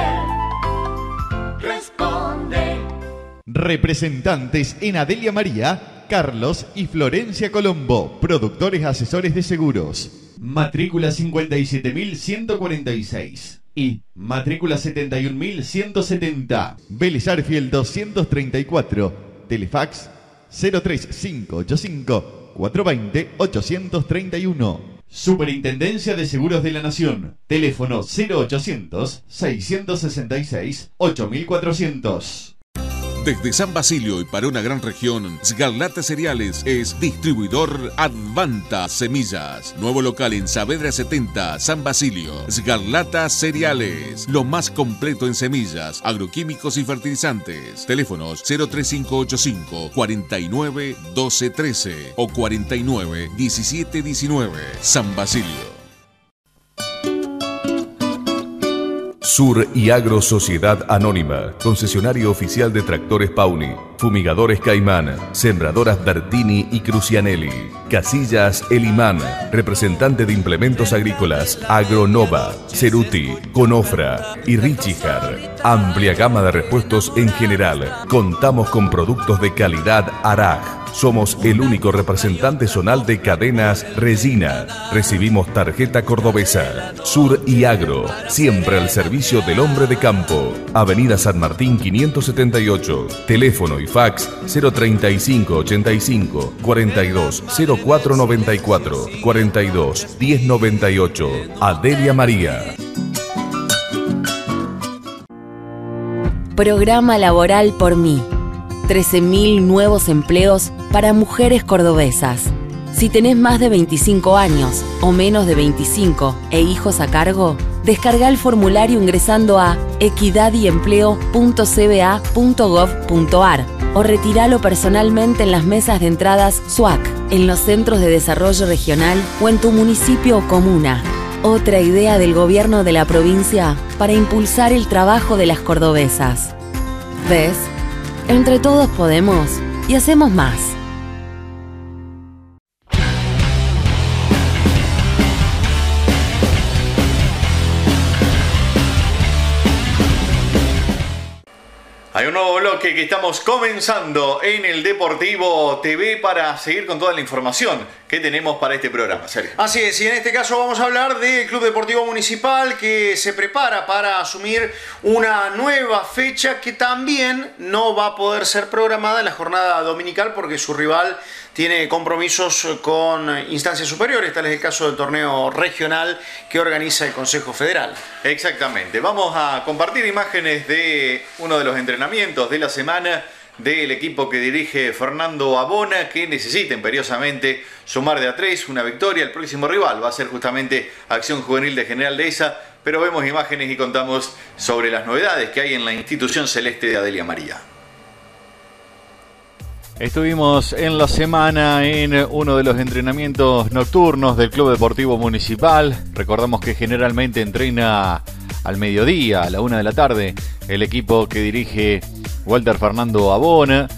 responde. Representantes en Adelia María, Carlos y Florencia Colombo, productores asesores de seguros. Matrícula cincuenta y siete mil ciento cuarenta y seis y matrícula setenta y un mil ciento setenta. Vélez Arfiel doscientos treinta y cuatro. Telefax cero tres cinco ocho cinco, cuatro dos cero, ocho tres uno. Superintendencia de Seguros de la Nación. Teléfono cero ochocientos, seiscientos sesenta y seis, ocho mil cuatrocientos. Desde San Basilio y para una gran región, Sgarlata Cereales es distribuidor Advanta Semillas. Nuevo local en Saavedra setenta, San Basilio. Sgarlata Cereales, lo más completo en semillas, agroquímicos y fertilizantes. Teléfonos cero tres cinco ocho cinco, cuarenta y nueve, doce trece o cuarenta y nueve, diecisiete diecinueve. San Basilio. Sur y Agro Sociedad Anónima, concesionario oficial de tractores Pauni, fumigadores Caimán, sembradoras Bertini y Crucianelli, Casillas El Imán, representante de implementos agrícolas Agronova, Ceruti, Conofra y Richijar. Amplia gama de repuestos en general. Contamos con productos de calidad Araj. Somos el único representante zonal de cadenas Regina. Recibimos tarjeta cordobesa. Sur y Agro, siempre al servicio del hombre de campo. Avenida San Martín quinientos setenta y ocho. Teléfono y fax cero treinta y cinco ochenta y cinco cuarenta y dos cero cuatro noventa y cuatro cuarenta y dos diez noventa y ocho. Adelia María. Programa Laboral por Mí. trece mil nuevos empleos para mujeres cordobesas. Si tenés más de veinticinco años o menos de veinticinco e hijos a cargo, descarga el formulario ingresando a equidad y empleo punto c b a punto gov punto a r o retiralo personalmente en las mesas de entradas S U A C, en los centros de desarrollo regional o en tu municipio o comuna. Otra idea del gobierno de la provincia para impulsar el trabajo de las cordobesas. ¿Ves? Entre todos podemos y hacemos más. Hay un nuevo bloque que estamos comenzando en el Deportivo T V para seguir con toda la información que tenemos para este programa, Sergio. Así es, y en este caso vamos a hablar del Club Deportivo Municipal que se prepara para asumir una nueva fecha que también no va a poder ser programada en la jornada dominical porque su rival tiene compromisos con instancias superiores, tal es el caso del torneo regional que organiza el Consejo Federal. Exactamente, vamos a compartir imágenes de uno de los entrenamientos de la semana del equipo que dirige Fernando Abona, que necesita imperiosamente sumar de a tres una victoria. El próximo rival va a ser justamente Acción Juvenil de General Dehesa, pero vemos imágenes y contamos sobre las novedades que hay en la institución celeste de Adelia María. Estuvimos en la semana en uno de los entrenamientos nocturnos del Club Deportivo Municipal. Recordamos que generalmente entrena al mediodía, a la una de la tarde, el equipo que dirige Walter Fernando Abona.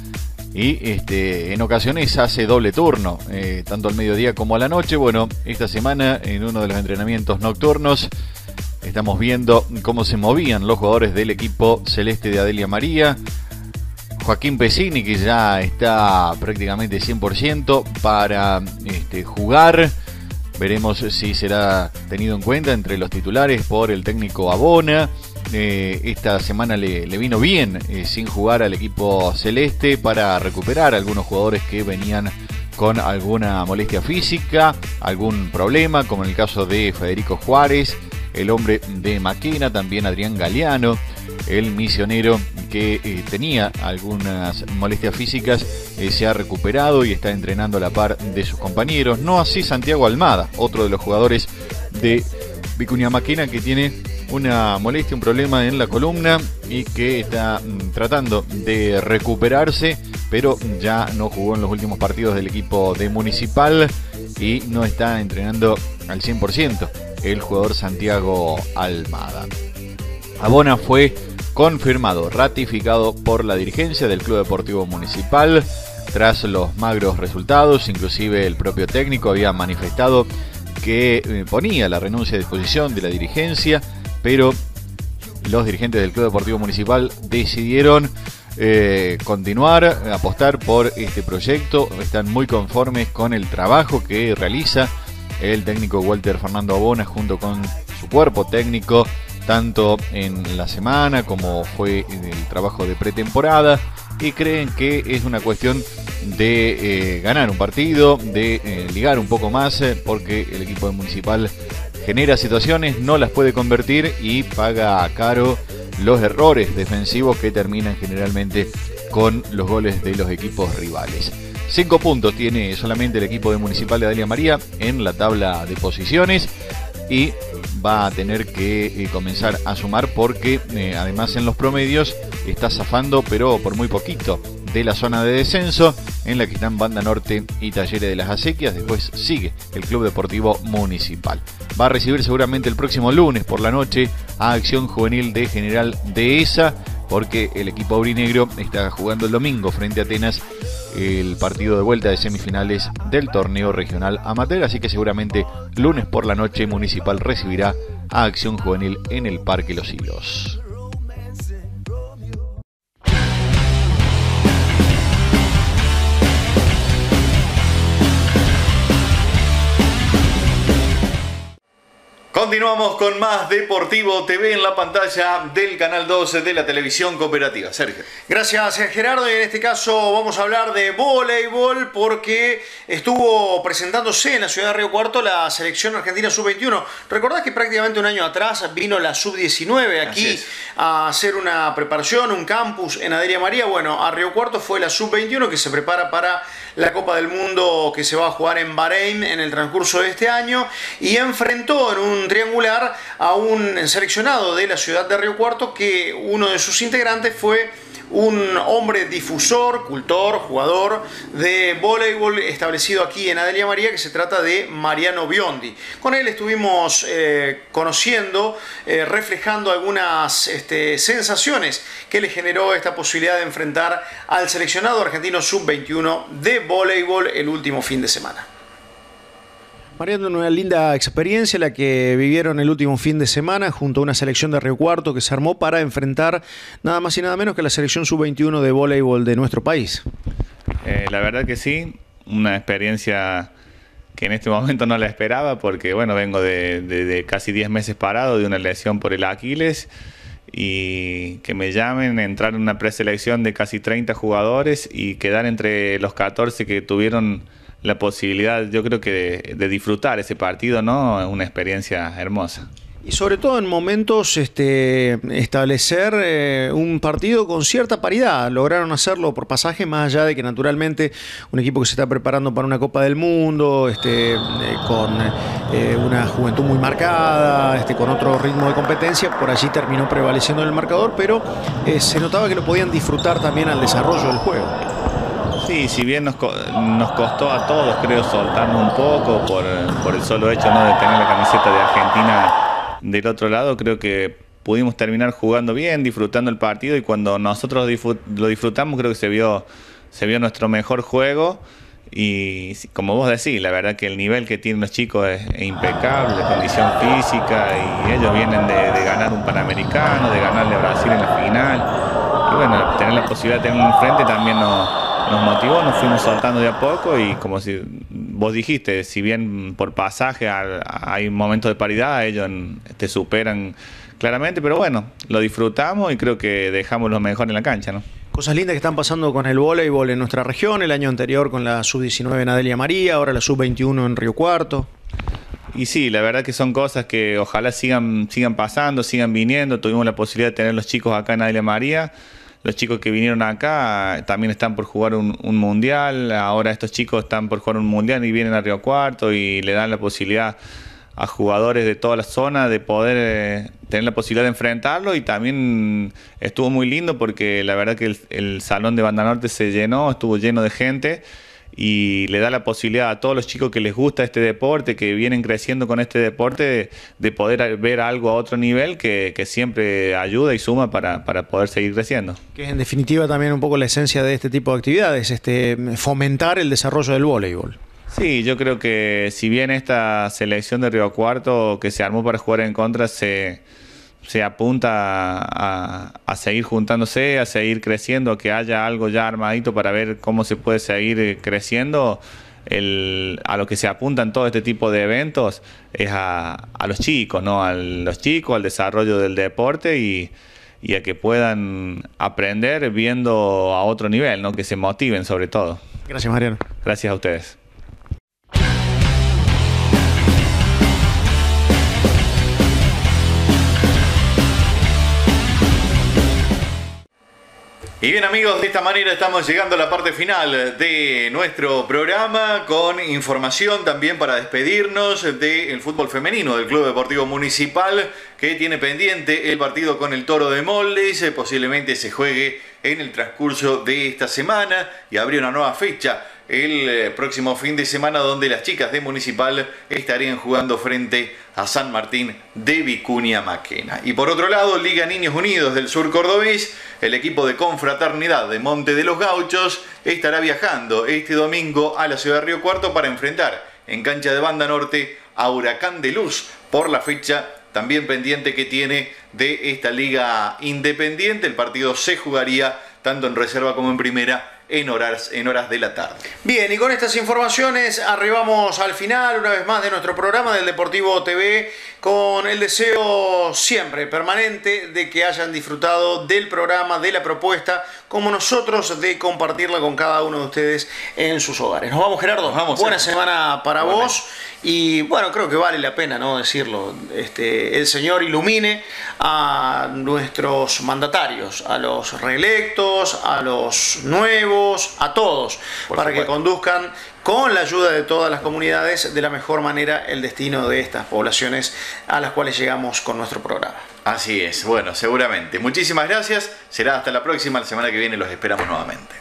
Y este, en ocasiones hace doble turno, eh, tanto al mediodía como a la noche. Bueno, esta semana en uno de los entrenamientos nocturnos estamos viendo cómo se movían los jugadores del equipo celeste de Adelia María. Joaquín Pesini, que ya está prácticamente cien por ciento para este, jugar. Veremos si será tenido en cuenta entre los titulares por el técnico Abona. Eh, esta semana le, le vino bien eh, sin jugar al equipo celeste para recuperar a algunos jugadores que venían con alguna molestia física, algún problema, como en el caso de Federico Juárez, el hombre de Maquena, también Adrián Galeano, el misionero que eh, tenía algunas molestias físicas, eh, se ha recuperado y está entrenando a la par de sus compañeros. No así Santiago Almada, otro de los jugadores de Vicuña Maquena, que tiene una molestia, un problema en la columna y que está mm, tratando de recuperarse, pero ya no jugó en los últimos partidos del equipo de Municipal y no está entrenando al cien por ciento el jugador Santiago Almada. Abona fue confirmado, ratificado por la dirigencia del Club Deportivo Municipal tras los magros resultados. Inclusive el propio técnico había manifestado que ponía la renuncia a disposición de la dirigencia, pero los dirigentes del Club Deportivo Municipal decidieron eh, continuar, apostar por este proyecto. Están muy conformes con el trabajo que realiza el técnico Walter Fernando Abona junto con su cuerpo técnico, tanto en la semana como fue en el trabajo de pretemporada, y creen que es una cuestión de eh, ganar un partido, de eh, ligar un poco más, eh, porque el equipo de Municipal genera situaciones, no las puede convertir y paga caro los errores defensivos que terminan generalmente con los goles de los equipos rivales. Cinco puntos tiene solamente el equipo de Municipal de Adelia María en la tabla de posiciones y va a tener que eh, comenzar a sumar porque eh, además en los promedios está zafando, pero por muy poquito, de la zona de descenso, en la que están Banda Norte y Talleres de las Acequias. Después sigue el Club Deportivo Municipal. Va a recibir seguramente el próximo lunes por la noche a Acción Juvenil de General Dehesa, porque el equipo aurinegro está jugando el domingo frente a Atenas el partido de vuelta de semifinales del torneo regional amateur, así que seguramente lunes por la noche Municipal recibirá a Acción Juvenil en el Parque Los Hilos. Continuamos con más Deportivo T V en la pantalla del Canal doce de la televisión cooperativa. Sergio. Gracias, Gerardo. Y en este caso vamos a hablar de voleibol porque estuvo presentándose en la ciudad de Río Cuarto la selección argentina sub veintiuno. ¿Recordás que prácticamente un año atrás vino la sub diecinueve aquí a hacer una preparación, un campus en Adelia María? Bueno, a Río Cuarto fue la sub veintiuno que se prepara para la Copa del Mundo que se va a jugar en Bahrein en el transcurso de este año, y enfrentó en un triangular a un seleccionado de la ciudad de Río Cuarto, que uno de sus integrantes fue un hombre difusor, cultor, jugador de voleibol establecido aquí en Adelia María, que se trata de Mariano Biondi. Con él estuvimos eh, conociendo, eh, reflejando algunas este, sensaciones que le generó esta posibilidad de enfrentar al seleccionado argentino sub veintiuno de voleibol el último fin de semana. Mariano, una linda experiencia la que vivieron el último fin de semana junto a una selección de Río Cuarto que se armó para enfrentar nada más y nada menos que la selección sub veintiuno de voleibol de nuestro país. Eh, la verdad que sí, una experiencia que en este momento no la esperaba porque bueno, vengo de, de, de casi diez meses parado de una lesión por el Aquiles, y que me llamen, entrar en una preselección de casi treinta jugadores y quedar entre los catorce que tuvieron la posibilidad, yo creo que de, de disfrutar ese partido, ¿no? Es una experiencia hermosa. Y sobre todo en momentos este, establecer eh, un partido con cierta paridad. Lograron hacerlo por pasaje, más allá de que naturalmente un equipo que se está preparando para una Copa del Mundo, este, eh, con eh, una juventud muy marcada, este, con otro ritmo de competencia, por allí terminó prevaleciendo en el marcador, pero eh, se notaba que lo podían disfrutar también al desarrollo del juego. Sí, si bien nos, nos costó a todos, creo, soltarnos un poco por, por el solo hecho, ¿no?, de tener la camiseta de Argentina del otro lado, creo que pudimos terminar jugando bien, disfrutando el partido, y cuando nosotros lo disfrutamos creo que se vio, se vio nuestro mejor juego. Y como vos decís, la verdad que el nivel que tienen los chicos es, es impecable, de condición física, y ellos vienen de, de ganar un Panamericano, de ganarle a Brasil en la final, y bueno, tener la posibilidad de tenerlo enfrente también nos, nos motivó, nos fuimos soltando de a poco, y como si vos dijiste, si bien por pasaje hay momentos de paridad, ellos te superan claramente, pero bueno, lo disfrutamos y creo que dejamos lo mejor en la cancha, ¿no? Cosas lindas que están pasando con el voleibol en nuestra región, el año anterior con la sub diecinueve en Adelia María, ahora la sub veintiuno en Río Cuarto. Y sí, la verdad que son cosas que ojalá sigan, sigan pasando, sigan viniendo. Tuvimos la posibilidad de tener los chicos acá en Adelia María. Los chicos que vinieron acá también están por jugar un, un mundial. Ahora estos chicos están por jugar un mundial y vienen a Río Cuarto y le dan la posibilidad a jugadores de toda la zona de poder eh, tener la posibilidad de enfrentarlo. Y también estuvo muy lindo porque la verdad que el, el salón de Banda Norte se llenó, estuvo lleno de gente, y le da la posibilidad a todos los chicos que les gusta este deporte, que vienen creciendo con este deporte, de, de poder ver algo a otro nivel que, que siempre ayuda y suma para, para poder seguir creciendo. Que es en definitiva también un poco la esencia de este tipo de actividades, este, fomentar el desarrollo del voleibol. Sí, yo creo que si bien esta selección de Río Cuarto que se armó para jugar en contra se, se apunta a, a seguir juntándose, a seguir creciendo, a que haya algo ya armadito para ver cómo se puede seguir creciendo, el, a lo que se apuntan todo este tipo de eventos es a, a los chicos, ¿no? A los chicos, al desarrollo del deporte y, y a que puedan aprender viendo a otro nivel, ¿no? Que se motiven sobre todo. Gracias, Mariano. Gracias a ustedes. Y bien, amigos, de esta manera estamos llegando a la parte final de nuestro programa, con información también para despedirnos del fútbol femenino del Club Deportivo Municipal, que tiene pendiente el partido con el Toro de Moldes, eh, posiblemente se juegue en el transcurso de esta semana y habría una nueva fecha el eh, próximo fin de semana donde las chicas de Municipal estarían jugando frente a San Martín de Vicuña Maquena. Y por otro lado, Liga Niños Unidos del Sur Cordobés, el equipo de Confraternidad de Monte de los Gauchos estará viajando este domingo a la ciudad de Río Cuarto para enfrentar en cancha de Banda Norte a Huracán de Luz por la fecha también pendiente que tiene de esta liga independiente. El partido se jugaría tanto en reserva como en primera en horas, en horas de la tarde. Bien, y con estas informaciones arribamos al final una vez más de nuestro programa del Deportivo T V, con el deseo siempre permanente de que hayan disfrutado del programa, de la propuesta, como nosotros de compartirla con cada uno de ustedes en sus hogares. Nos vamos, Gerardo. Nos vamos, buena siempre. Semana para bueno. vos. Y bueno, creo que vale la pena, ¿no?, decirlo. Este, el Señor ilumine a nuestros mandatarios, a los reelectos, a los nuevos, a todos, Por para supuesto. que conduzcan con la ayuda de todas las comunidades de la mejor manera el destino de estas poblaciones a las cuales llegamos con nuestro programa. Así es, bueno, seguramente. Muchísimas gracias. Será hasta la próxima. La semana que viene los esperamos nuevamente.